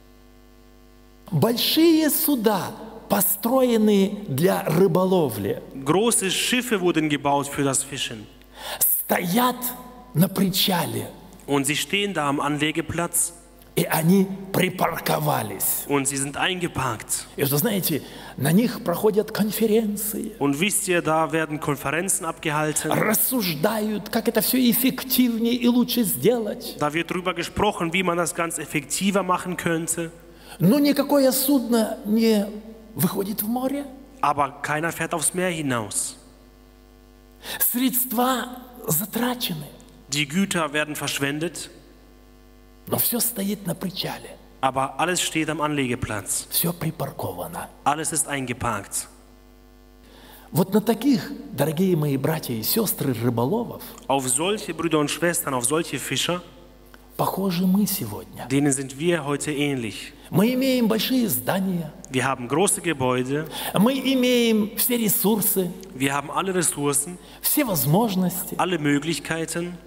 Большие суда построены для рыболовли, Große Schiffe wurden gebaut für das Fischen. стоят на причале, Und sie stehen da am Anlegeplatz и они припарковались. und sie sind eingeparkt. И вы знаете, на них проходят конференции, Und wisst ihr, da werden Konferenzen abgehalten. рассуждают, как это все эффективнее и лучше сделать. Da wird darüber gesprochen, wie man das ganz effektiver machen könnte. Но никакое судно не выходит в море. Aber keiner fährt aufs Meer hinaus. Средства затрачены, Die Güter werden verschwendet, но все стоит на причале, aber alles steht am Anlegeplatz. все припарковано. Alles ist eingeparkt. Вот на таких, дорогие мои братья и сестры рыболовов, Auf solche Brüder und Schwestern, auf solche Fischer, похожи мы сегодня. denen sind wir heute ähnlich. Мы имеем большие здания, Wir haben große Gebäude, мы имеем все ресурсы, wir haben alle Ressourcen, все возможности, alle Möglichkeiten,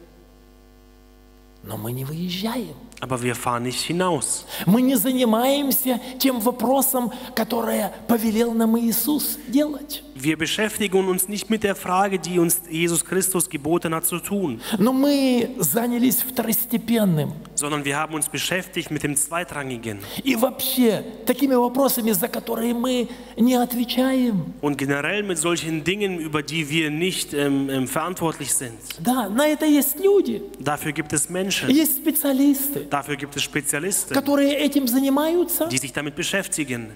но мы не выезжаем. aber wir fahren nicht hinaus. Мы не занимаемся тем вопросом, которое повелел нам Иисус делать. Wir beschäftigen uns nicht mit der Frage, die uns Jesus Christus geboten hat zu tun, Но мы занялись второстепенным. sondern wir haben uns beschäftigt mit dem Zweitrangigen И вообще такими вопросами, за которые мы не отвечаем. und generell mit solchen Dingen, über die wir nicht ähm, ähm, verantwortlich sind. Да, на это есть люди, Dafür gibt es Menschen, есть специалисты, dafür gibt es Spezialisten, которые этим занимаются. die sich damit beschäftigen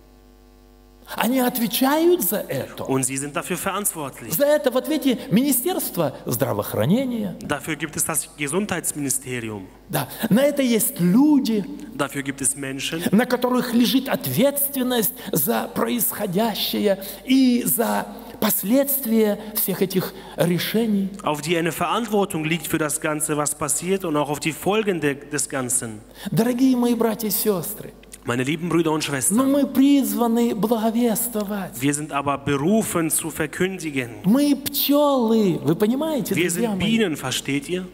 Они отвечают за это. und sie sind dafür verantwortlich. За это в ответе Министерство здравоохранения. Dafür gibt es das Gesundheitsministerium, Да. На это есть люди, dafür gibt es Menschen, на которых лежит ответственность за происходящее и за последствия всех этих решений. auf die eine Verantwortung liegt für das Ganze, was passiert und auch auf die Folgen de, des Ganzen. Дорогие мои братья и сестры, Meine lieben Brüder und Но Schwestern, мы призваны благовествовать. wir sind aber berufen zu verkündigen. Мы пчелы, вы понимаете, Wir друзья sind мои? Bienen, versteht ihr?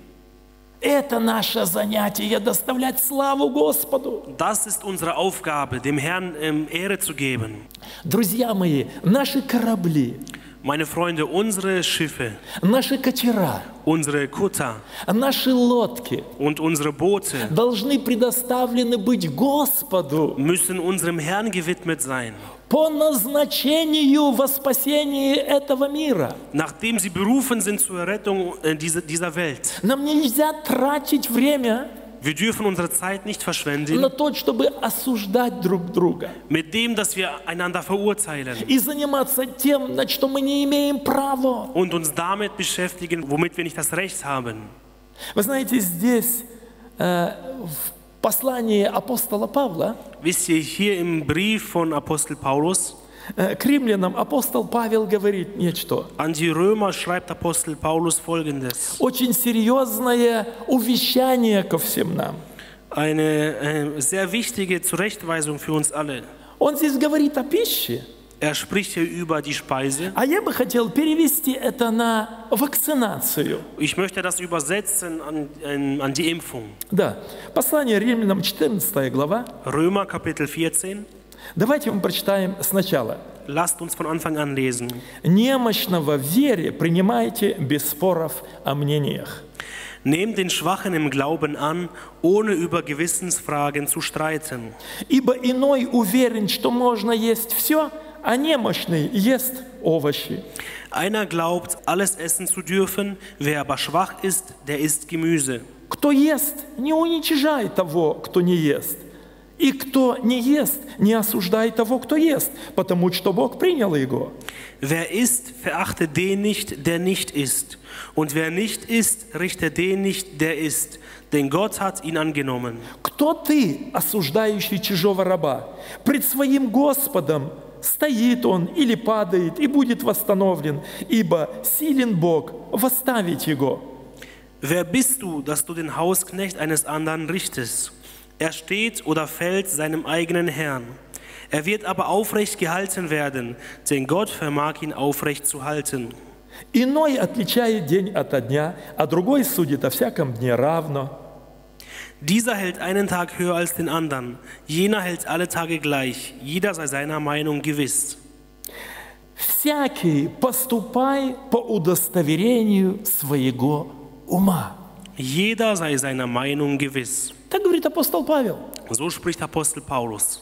Это наше занятие, доставлять славу Господу. Das ist unsere Aufgabe, dem Herrn ähm, Ehre zu geben. Друзья мои, наши корабли, Meine Freunde, unsere Schiffe, наши катера, unsere Kutter наши лодки und unsere Boote должны предоставлены быть Господу müssen unserem Herrn gewidmet sein, по назначению во спасении этого мира. nachdem sie berufen sind zur Errettung äh, dieser, dieser Welt. Нам нельзя тратить время Wir dürfen unsere Zeit nicht на verschwenden то, чтобы осуждать друг друга mit dem, dass wir einander verurteilen и заниматься тем, на что мы не имеем права. und uns damit beschäftigen, womit wir nicht das Recht haben. Вы знаете, здесь э, в послании апостола Павла Wisst ihr, hier im Brief von Apostel Paulus э, к римлянам апостол Павел говорит нечто. an die Römer schreibt Apostel Paulus Folgendes. Очень серьезное увещание ко всем нам. Eine äh, sehr wichtige Zurechtweisung für uns alle. Он здесь говорит о пище, Er spricht hier über die Speise. а я бы хотел перевести это на вакцинацию. Ich möchte das übersetzen an, an, an die Impfung. Да, послание римлянам, четырнадцатая глава. Römer Kapitel vierzehn. Давайте мы прочитаем сначала. Lasst uns von Anfang an lesen. «Немощного в вере принимайте без споров о мнениях». Nehmt den Schwachen im Glauben an, ohne über Gewissensfragen zu streiten. Ибо иной уверен, что можно есть все, а немощный ест овощи. Einer glaubt, alles essen zu dürfen, wer aber schwach ist, der isst Gemüse. Кто ест, не уничижай того, кто не ест. И кто не ест, не осуждай того, кто ест, потому что Бог принял его. Wer isst, verachte den nicht, der nicht isst. Und wer nicht isst, richte den nicht, der isst. Denn Gott hat ihn angenommen. Кто ты, осуждающий чужого раба? Пред своим Господом стоит он или падает и будет восстановлен, ибо силен Бог восставить его. Wer bist du, dass du den Hausknecht eines anderen richtest? Er steht oder fällt seinem eigenen Herrn. Er wird aber aufrecht gehalten werden, denn Gott vermag ihn aufrecht zu halten. Иной отличает день ото дня, а другой судит о всяком дне равно. Dieser hält einen Tag höher als den anderen, jener hält alle Tage gleich, jeder sei seiner Meinung gewiss. Всякий поступай по удостоверению своего ума. Jeder sei seiner Meinung gewiss. Так говорит апостол Павел. So spricht Apostel Paulus.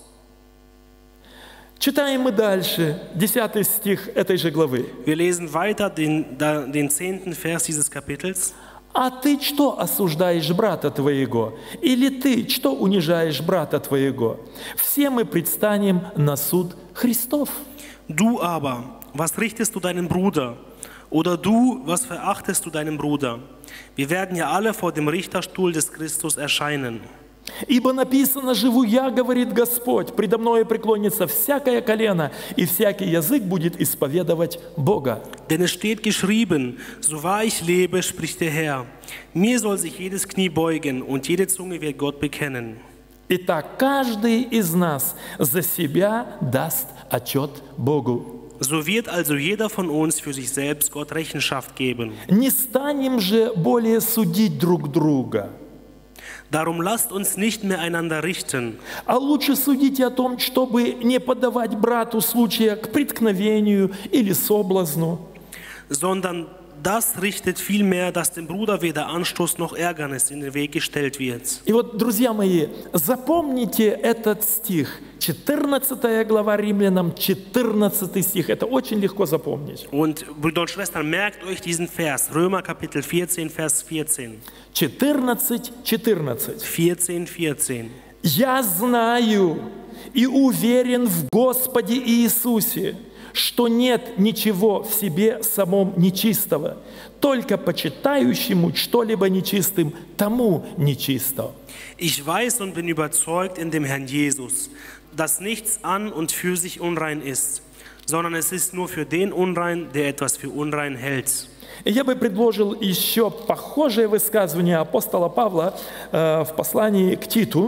Читаем мы дальше, десятый стих этой же главы. Wir lesen weiter den, da, den zehnten Vers dieses Kapitels. «А ты что осуждаешь брата твоего? Или ты что унижаешь брата твоего? Все мы предстанем на суд Христов». Du aber, was richtest du deinen Bruder? Oder du, was verachtest du deinen Bruder? Wir werden ja alle vor dem Richterstuhl des Christus erscheinen. «Ибо написано, живу я, говорит Господь, предо мною преклонится всякое колено, и всякий язык будет исповедовать Бога». Denn es steht geschrieben, so wahr ich lebe, spricht der Herr, mir soll sich jedes Knie beugen und jede Zunge wird Gott bekennen. Итак, каждый из нас за себя даст отчет Богу. So wird also jeder von uns für sich selbst Gott Rechenschaft geben. Не станем же более судить друг друга, Darum lasst uns nicht mehr einander richten, а лучше судите о том, чтобы не подавать брату случая к преткновению или соблазну. sondern das richtet vielmehr, dass dem Bruder weder Anstoß noch Ärgernis in den Weg gestellt wird. И вот, друзья мои, запомните этот стих, четырнадцатая глава Римлянам, четырнадцатый стих. Это очень легко запомнить. Und Brüder und Schwestern, merkt euch diesen Vers, Römer Kapitel vierzehn, Vers vierzehn. четырнадцать, четырнадцать. vierzehn, vierzehn. «Я знаю и уверен в Господе Иисусе, что нет ничего в себе самом нечистого, только почитающему что-либо нечистым, тому нечисто». Ich weiß und bin überzeugt in dem Herrn Jesus, dass nichts an und für sich unrein ist, sondern es ist nur für den unrein, der etwas für unrein hält. И я бы предложил еще похожее высказывание апостола Павла э, в послании к Титу.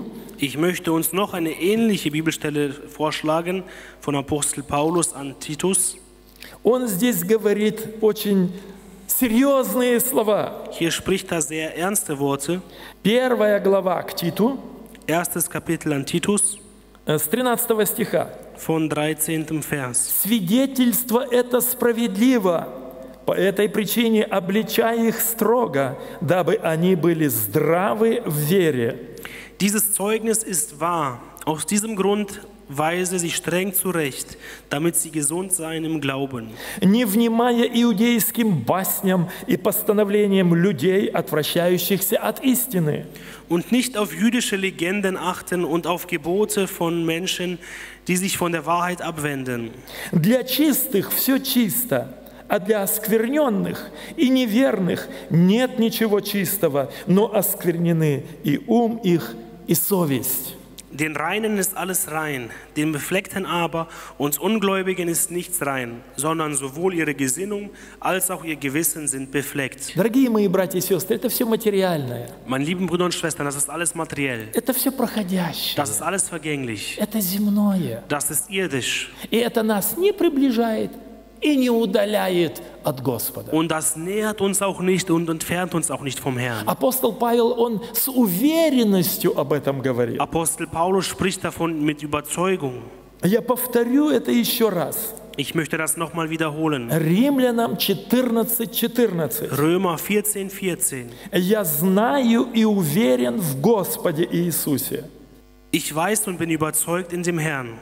Ich möchte uns noch eine ähnliche Bibelstelle vorschlagen von Apostel Paulus an Titus. Он здесь говорит очень серьезные слова. Hier spricht er sehr ernste Worte. Первая глава к Титу, Erstes Kapitel an Titus э, с тринадцатого стиха. von dreizehnten Vers. «Свидетельство это справедливо, по этой причине обличай их строго, дабы они были здравы в вере». Dieses Zeugnis ist wahr. Aus diesem Grund weise sie streng zurecht, damit sie gesund seien im Glauben. Не внимая иудейским басням и постановлениям людей, отвращающихся от истины. Und nicht auf jüdische Legenden achten und auf Gebote von Menschen, die sich von der Wahrheit abwenden. Для чистых все чисто, а для оскверненных и неверных нет ничего чистого, но осквернены и ум их, и совесть. Den Reinen ist alles rein, den Befleckten aber, uns Ungläubigen ist nichts rein, sondern sowohl ihre Gesinnung als auch ihr Gewissen sind befleckt. Дорогие мои братья и сестры, это все материальное, Meine lieben Brüder und Schwestern, das ist alles materiell, это все проходящее, das ist alles vergänglich, это земное. das ist irdisch. И это нас не приближает и не удаляет от Господа. Und das nähert uns auch nicht und entfernt uns auch nicht vom Herrn. Апостол Павел, он с уверенностью об этом говорит. Apostel Paulus spricht davon mit Überzeugung. Я повторю это еще раз. Ich möchte das nochmal wiederholen. Римлянам четырнадцать четырнадцать. Römer vierzehn vierzehn. «Я знаю и уверен в Господе Иисусе, Ich weiß und bin überzeugt in dem Herrn,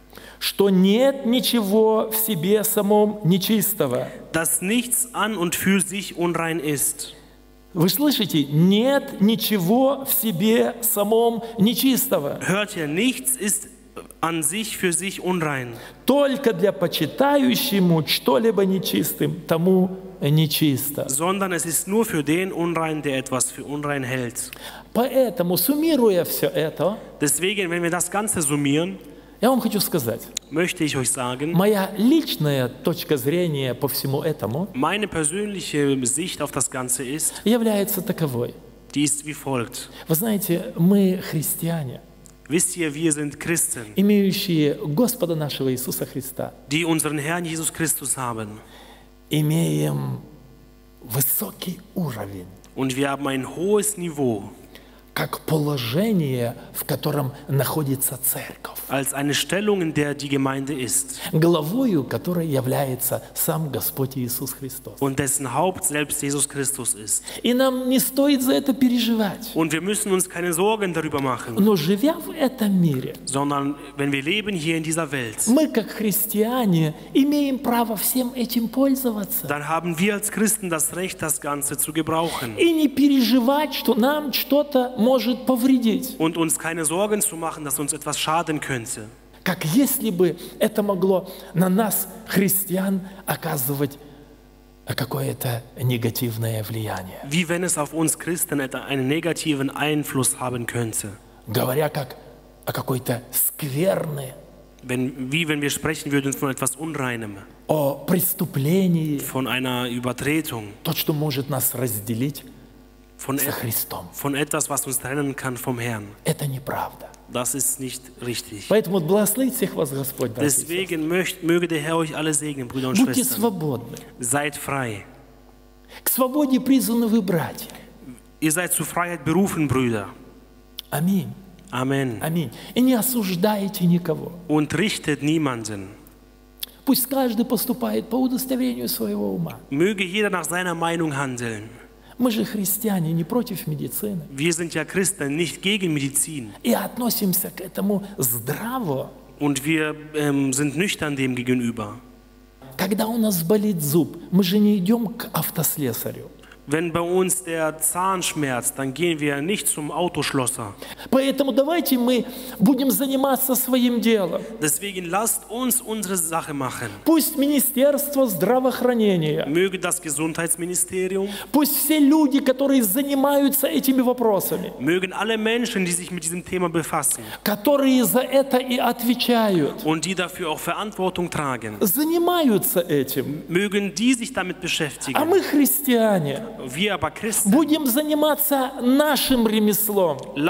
что нет ничего в себе самом нечистого». dass nichts an und für sich unrein ist. Вы слышите? Нет ничего в себе самом нечистого. Hört ihr, nichts ist an sich für sich unrein. Только для почитающему что-либо нечистым, тому нечисто. Sondern es ist nur für den unrein, der etwas für unrein hält. Поэтому, суммируя все это, Deswegen, wenn wir das Ganze summieren, я вам хочу сказать, möchte ich euch sagen, моя личная точка зрения по всему этому meine persönliche Sicht auf das Ganze ist, является таковой. die ist wie folgt. Вы знаете, мы христиане, Wisst ihr, wir sind Christen, имеющие Господа нашего Иисуса Христа, die unseren Herrn Jesus Christus haben. имеем высокий уровень, Und wir haben ein hohes Niveau как положение, в котором находится церковь, als eine Stellung, in der die Gemeinde ist главою которой является сам Господь Иисус Христос. und dessen Haupt selbst Jesus Christus ist. И нам не стоит за это переживать. Und wir müssen uns keine Sorgen darüber machen, Но живя в этом мире, sondern wenn wir leben hier in dieser Welt, мы, как христиане, имеем право всем этим пользоваться. dann haben wir als Christen das Recht, das Ganze zu gebrauchen И не переживать, что нам что-то может повредить. und uns keine Sorgen zu machen, dass uns etwas schaden könnte. Как если бы это могло на нас, христиан, оказывать какое-то негативное влияние. Wie wenn es auf uns Christen etwa einen negativen Einfluss haben könnte. Говоря как о какой-то скверне, Wenn, wie wenn wir sprechen würden von etwas Unreinem, о преступлении, von einer Übertretung, то, что может нас разделить von, со et Христом. von etwas, was uns trennen kann vom Herrn. Это неправда. Das ist nicht richtig. Поэтому благословит всех вас Господь, братья и сестры. Deswegen möcht, möge der Herr euch alle segnen, Brüder und Будьте Schwestern. свободны. Seid frei. К свободе призваны вы, братья. Ihr seid zur Freiheit berufen, Brüder. Аминь. Amen. Аминь. И не осуждайте никого. Und richtet niemanden. Пусть каждый поступает по удостоверению своего ума. Möge jeder nach seiner Meinung handeln. Мы же христиане, не против медицины. Wir sind ja Christen, nicht gegen Medizin. И относимся к этому здраво. Und wir ähm, sind nüchtern dem gegenüber. Когда у нас болит зуб, мы же не идем к автослесарю. Wenn bei uns der Zahn schmerzt, dann gehen wir nicht zum Autoschlosser. Поэтому давайте мы будем заниматься своим делом. Deswegen lasst uns unsere Sache machen. Пусть Министерство здравоохранения, Möge das Gesundheitsministerium, пусть все люди, которые занимаются этими вопросами, mögen alle Menschen, die sich mit diesem Thema befassen которые за это и отвечают, und die dafür auch Verantwortung tragen, занимаются этим. mögen die sich damit А beschäftigen. мы, христиане, Wir aber Christen, будем заниматься нашим ремеслом. lasst uns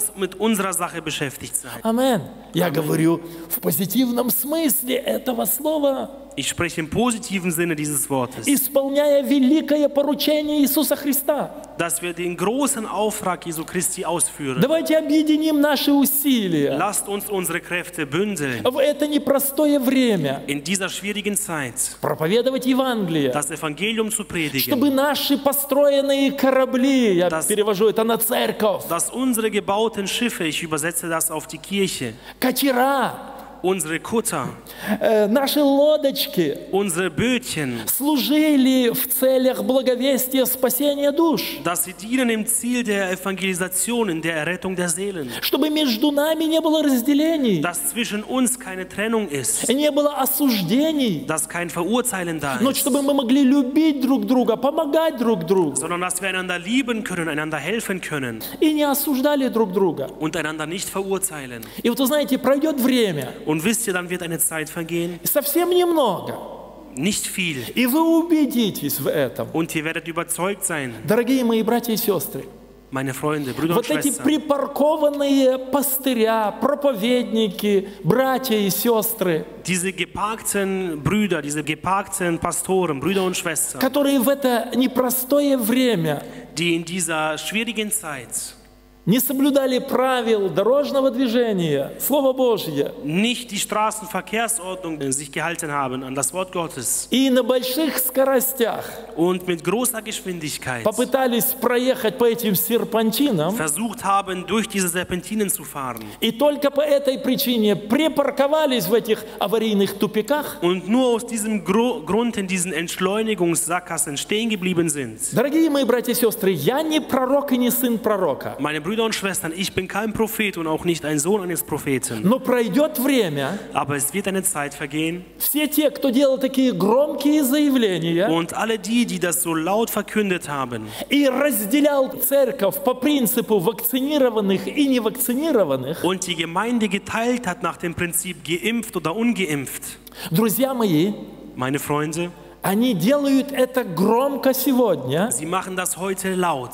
uns mit unserer Sache beschäftigt sein. Амен. Я говорю в позитивном смысле этого слова, Ich spreche im positiven Sinne dieses Wortes, исполняя великое поручение Иисуса Христа. dass wir den großen Auftrag Jesu Christi ausführen. Давайте объединим наши усилия Lasst uns unsere Kräfte bündeln в это непростое время, in dieser schwierigen Zeit, проповедовать Евангелие, das Evangelium zu чтобы predigen, наши построенные корабли, я Das- перевожу это на церковь, dass unsere gebauten Schiffe, ich übersetze das auf die Kirche, катера, unsere Kutter, э, наши лодочки unsere Bötchen, служили в целях благовестия спасения душ, dass sie dienen im Ziel der Evangelisation, in der Errettung der Seelen, чтобы между нами не было разделений, dass zwischen uns keine Trennung ist, не было осуждений, dass kein Verurteilen da но ist, чтобы мы могли любить друг друга, помогать друг другу sondern dass wir einander lieben können, einander helfen können и не осуждали друг друга. und einander nicht verurteilen. И вот вы знаете, пройдет время, Und wisst ihr, dann wird eine Zeit vergehen, совсем немного, nicht viel, и вы убедитесь в этом. und ihr werdet überzeugt sein, Дорогие мои братья и сестры, meine Freunde, Brüder und вот эти Schwestern, припаркованные пастыря, проповедники, братья и сестры, diese geparkten Brüder, diese geparkten Pastoren, Brüder und Schwestern, которые в это непростое время die in dieser schwierigen Zeit не соблюдали правил дорожного движения, Слово Божье, nicht die Straßenverkehrsordnung sich gehalten haben an das Wort Gottes и на больших скоростях und mit großer Geschwindigkeit попытались проехать по этим серпантинам, versucht haben, durch diese Serpentinen zu fahren и только по этой причине припарковались в этих аварийных тупиках. und nur aus diesem Gro Grund in diesen Entschleunigungssackgassen stehen geblieben sind. Дорогие мои братья и сестры, я не пророк и не сын пророка, Meine Brüder und Schwestern, ich bin kein Prophet und auch nicht ein Sohn eines Propheten, но пройдет время, aber es wird eine Zeit vergehen все те, кто делал такие громкие заявления und alle die, die das so laut verkündet haben и разделял церковь по принципу вакцинированных и невакцинированных, und die Gemeinde geteilt hat nach dem Prinzip geimpft oder ungeimpft, друзья мои, meine Freunde, они делают это громко сегодня, sie machen das heute laut,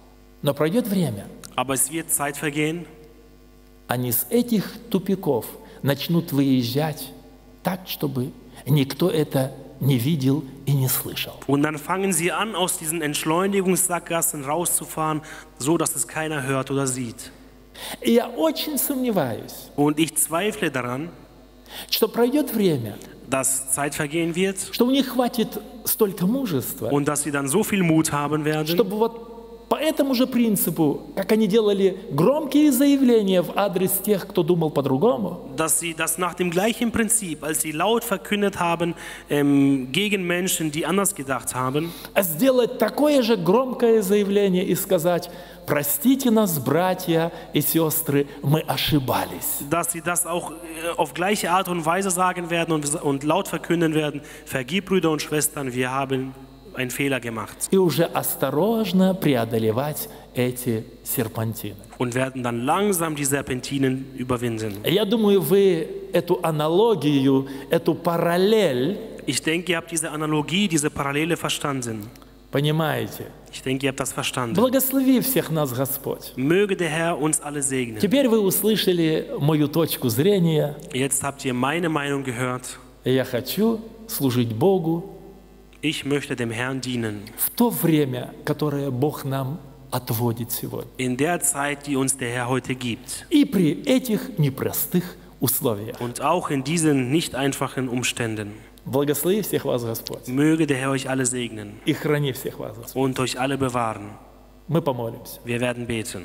но пройдет время, aber es wird Zeit vergehen они с этих тупиков начнут выезжать так, чтобы никто это не видел и не слышал. und dann fangen sie an, aus diesen Entschleunigungssackgassen rauszufahren, so dass es keiner hört oder sieht. И я очень сомневаюсь, Und ich zweifle daran, что пройдет время, dass Zeit vergehen wird что у них хватит столько мужества, und dass sie dann so viel Mut haben werden, чтобы вот по этому же принципу, как они делали громкие заявления в адрес тех, кто думал по-другому, dass sie das nach dem gleichen Prinzip, als sie laut verkündet haben, ähm, gegen Menschen, die anders gedacht haben, сделать такое же громкое заявление и сказать: простите нас, братья и сестры, мы ошибались. dass sie das auch äh, auf gleiche Art und Weise sagen werden und, und laut verkünden werden, vergib Brüder und Schwestern, wir haben einen Fehler gemacht. И уже осторожно преодолевать эти серпантины. Und werden dann langsam die Serpentinen überwinden. Я думаю, вы эту аналогию, эту параллель Ich denke, ihr habt diese Analogie, diese Parallele verstanden. понимаете. Ich denke, ihr habt das verstanden. Благослови всех нас, Господь. Möge der Herr uns alle segnen. Теперь вы услышали мою точку зрения. Jetzt habt ihr meine Meinung gehört. Я хочу служить Богу Ich möchte dem Herrn dienen. в то время, которое Бог нам отводит сегодня. In der Zeit, die uns der Herr heute gibt. И при этих непростых условиях. Und auch in diesen nicht einfachen Umständen. Благослови всех вас, Господь. Möge der Herr euch alle segnen И храни всех вас, Господь. und euch alle bewahren. Мы помолимся. Wir werden beten.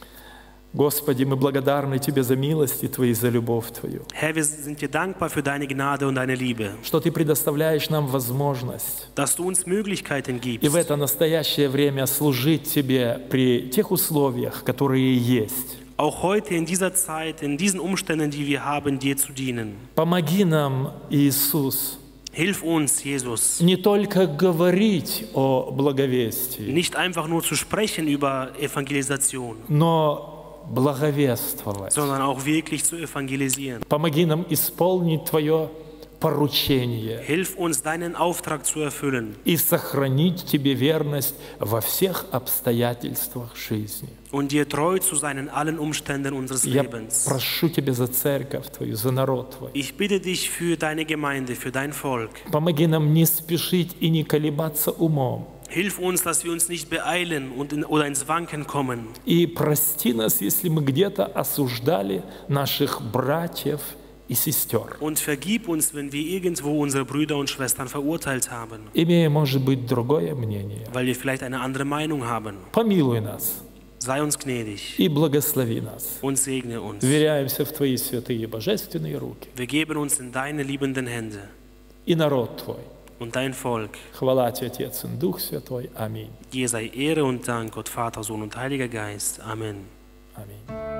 Господи, мы благодарны Тебе за милости Твои, за любовь Твою, Herr, wir sind dir dankbar für deine Gnade und deine Liebe, что Ты предоставляешь нам возможность dass du uns Möglichkeiten и gibst, в это настоящее время служить Тебе при тех условиях, которые есть. auch heute in dieser Zeit, in diesen Umständen, die wir haben, dir zu dienen. Помоги нам, Иисус, Hilf uns, Jesus, не только говорить о благовестии, nicht einfach nur zu sprechen über Evangelisation, но благовествовать. sondern auch wirklich zu evangelisieren. Помоги нам исполнить Твое поручение Hilf uns, deinen Auftrag zu erfüllen и сохранить Тебе верность во всех обстоятельствах жизни. und dir treu zu sein in allen Umständen unseres Я Lebens. прошу Тебя за церковь Твою, за народ Твой. Ich bitte dich für deine Gemeinde, für dein Volk. Помоги нам не спешить и не колебаться умом. Hilf uns, dass wir uns nicht beeilen und in, oder ins Wanken kommen. И прости нас, если мы где-то осуждали наших братьев и сестер, Und vergib uns, wenn wir irgendwo unsere Brüder und Schwestern verurteilt haben, имея, может быть, другое мнение. weil wir vielleicht eine andere Meinung haben. Помилуй нас Sei uns gnädig и благослови нас. und segne uns. Вверяемся в Твои святые божественные руки. Wir geben uns in deine liebenden Hände И народ Твой. und dein Volk. Хвала Тебе, Отец и Дух Святой. Аминь. Dir sei Ehre und Dank, Gott Vater, Sohn und Heiliger Geist. Amen. Аминь.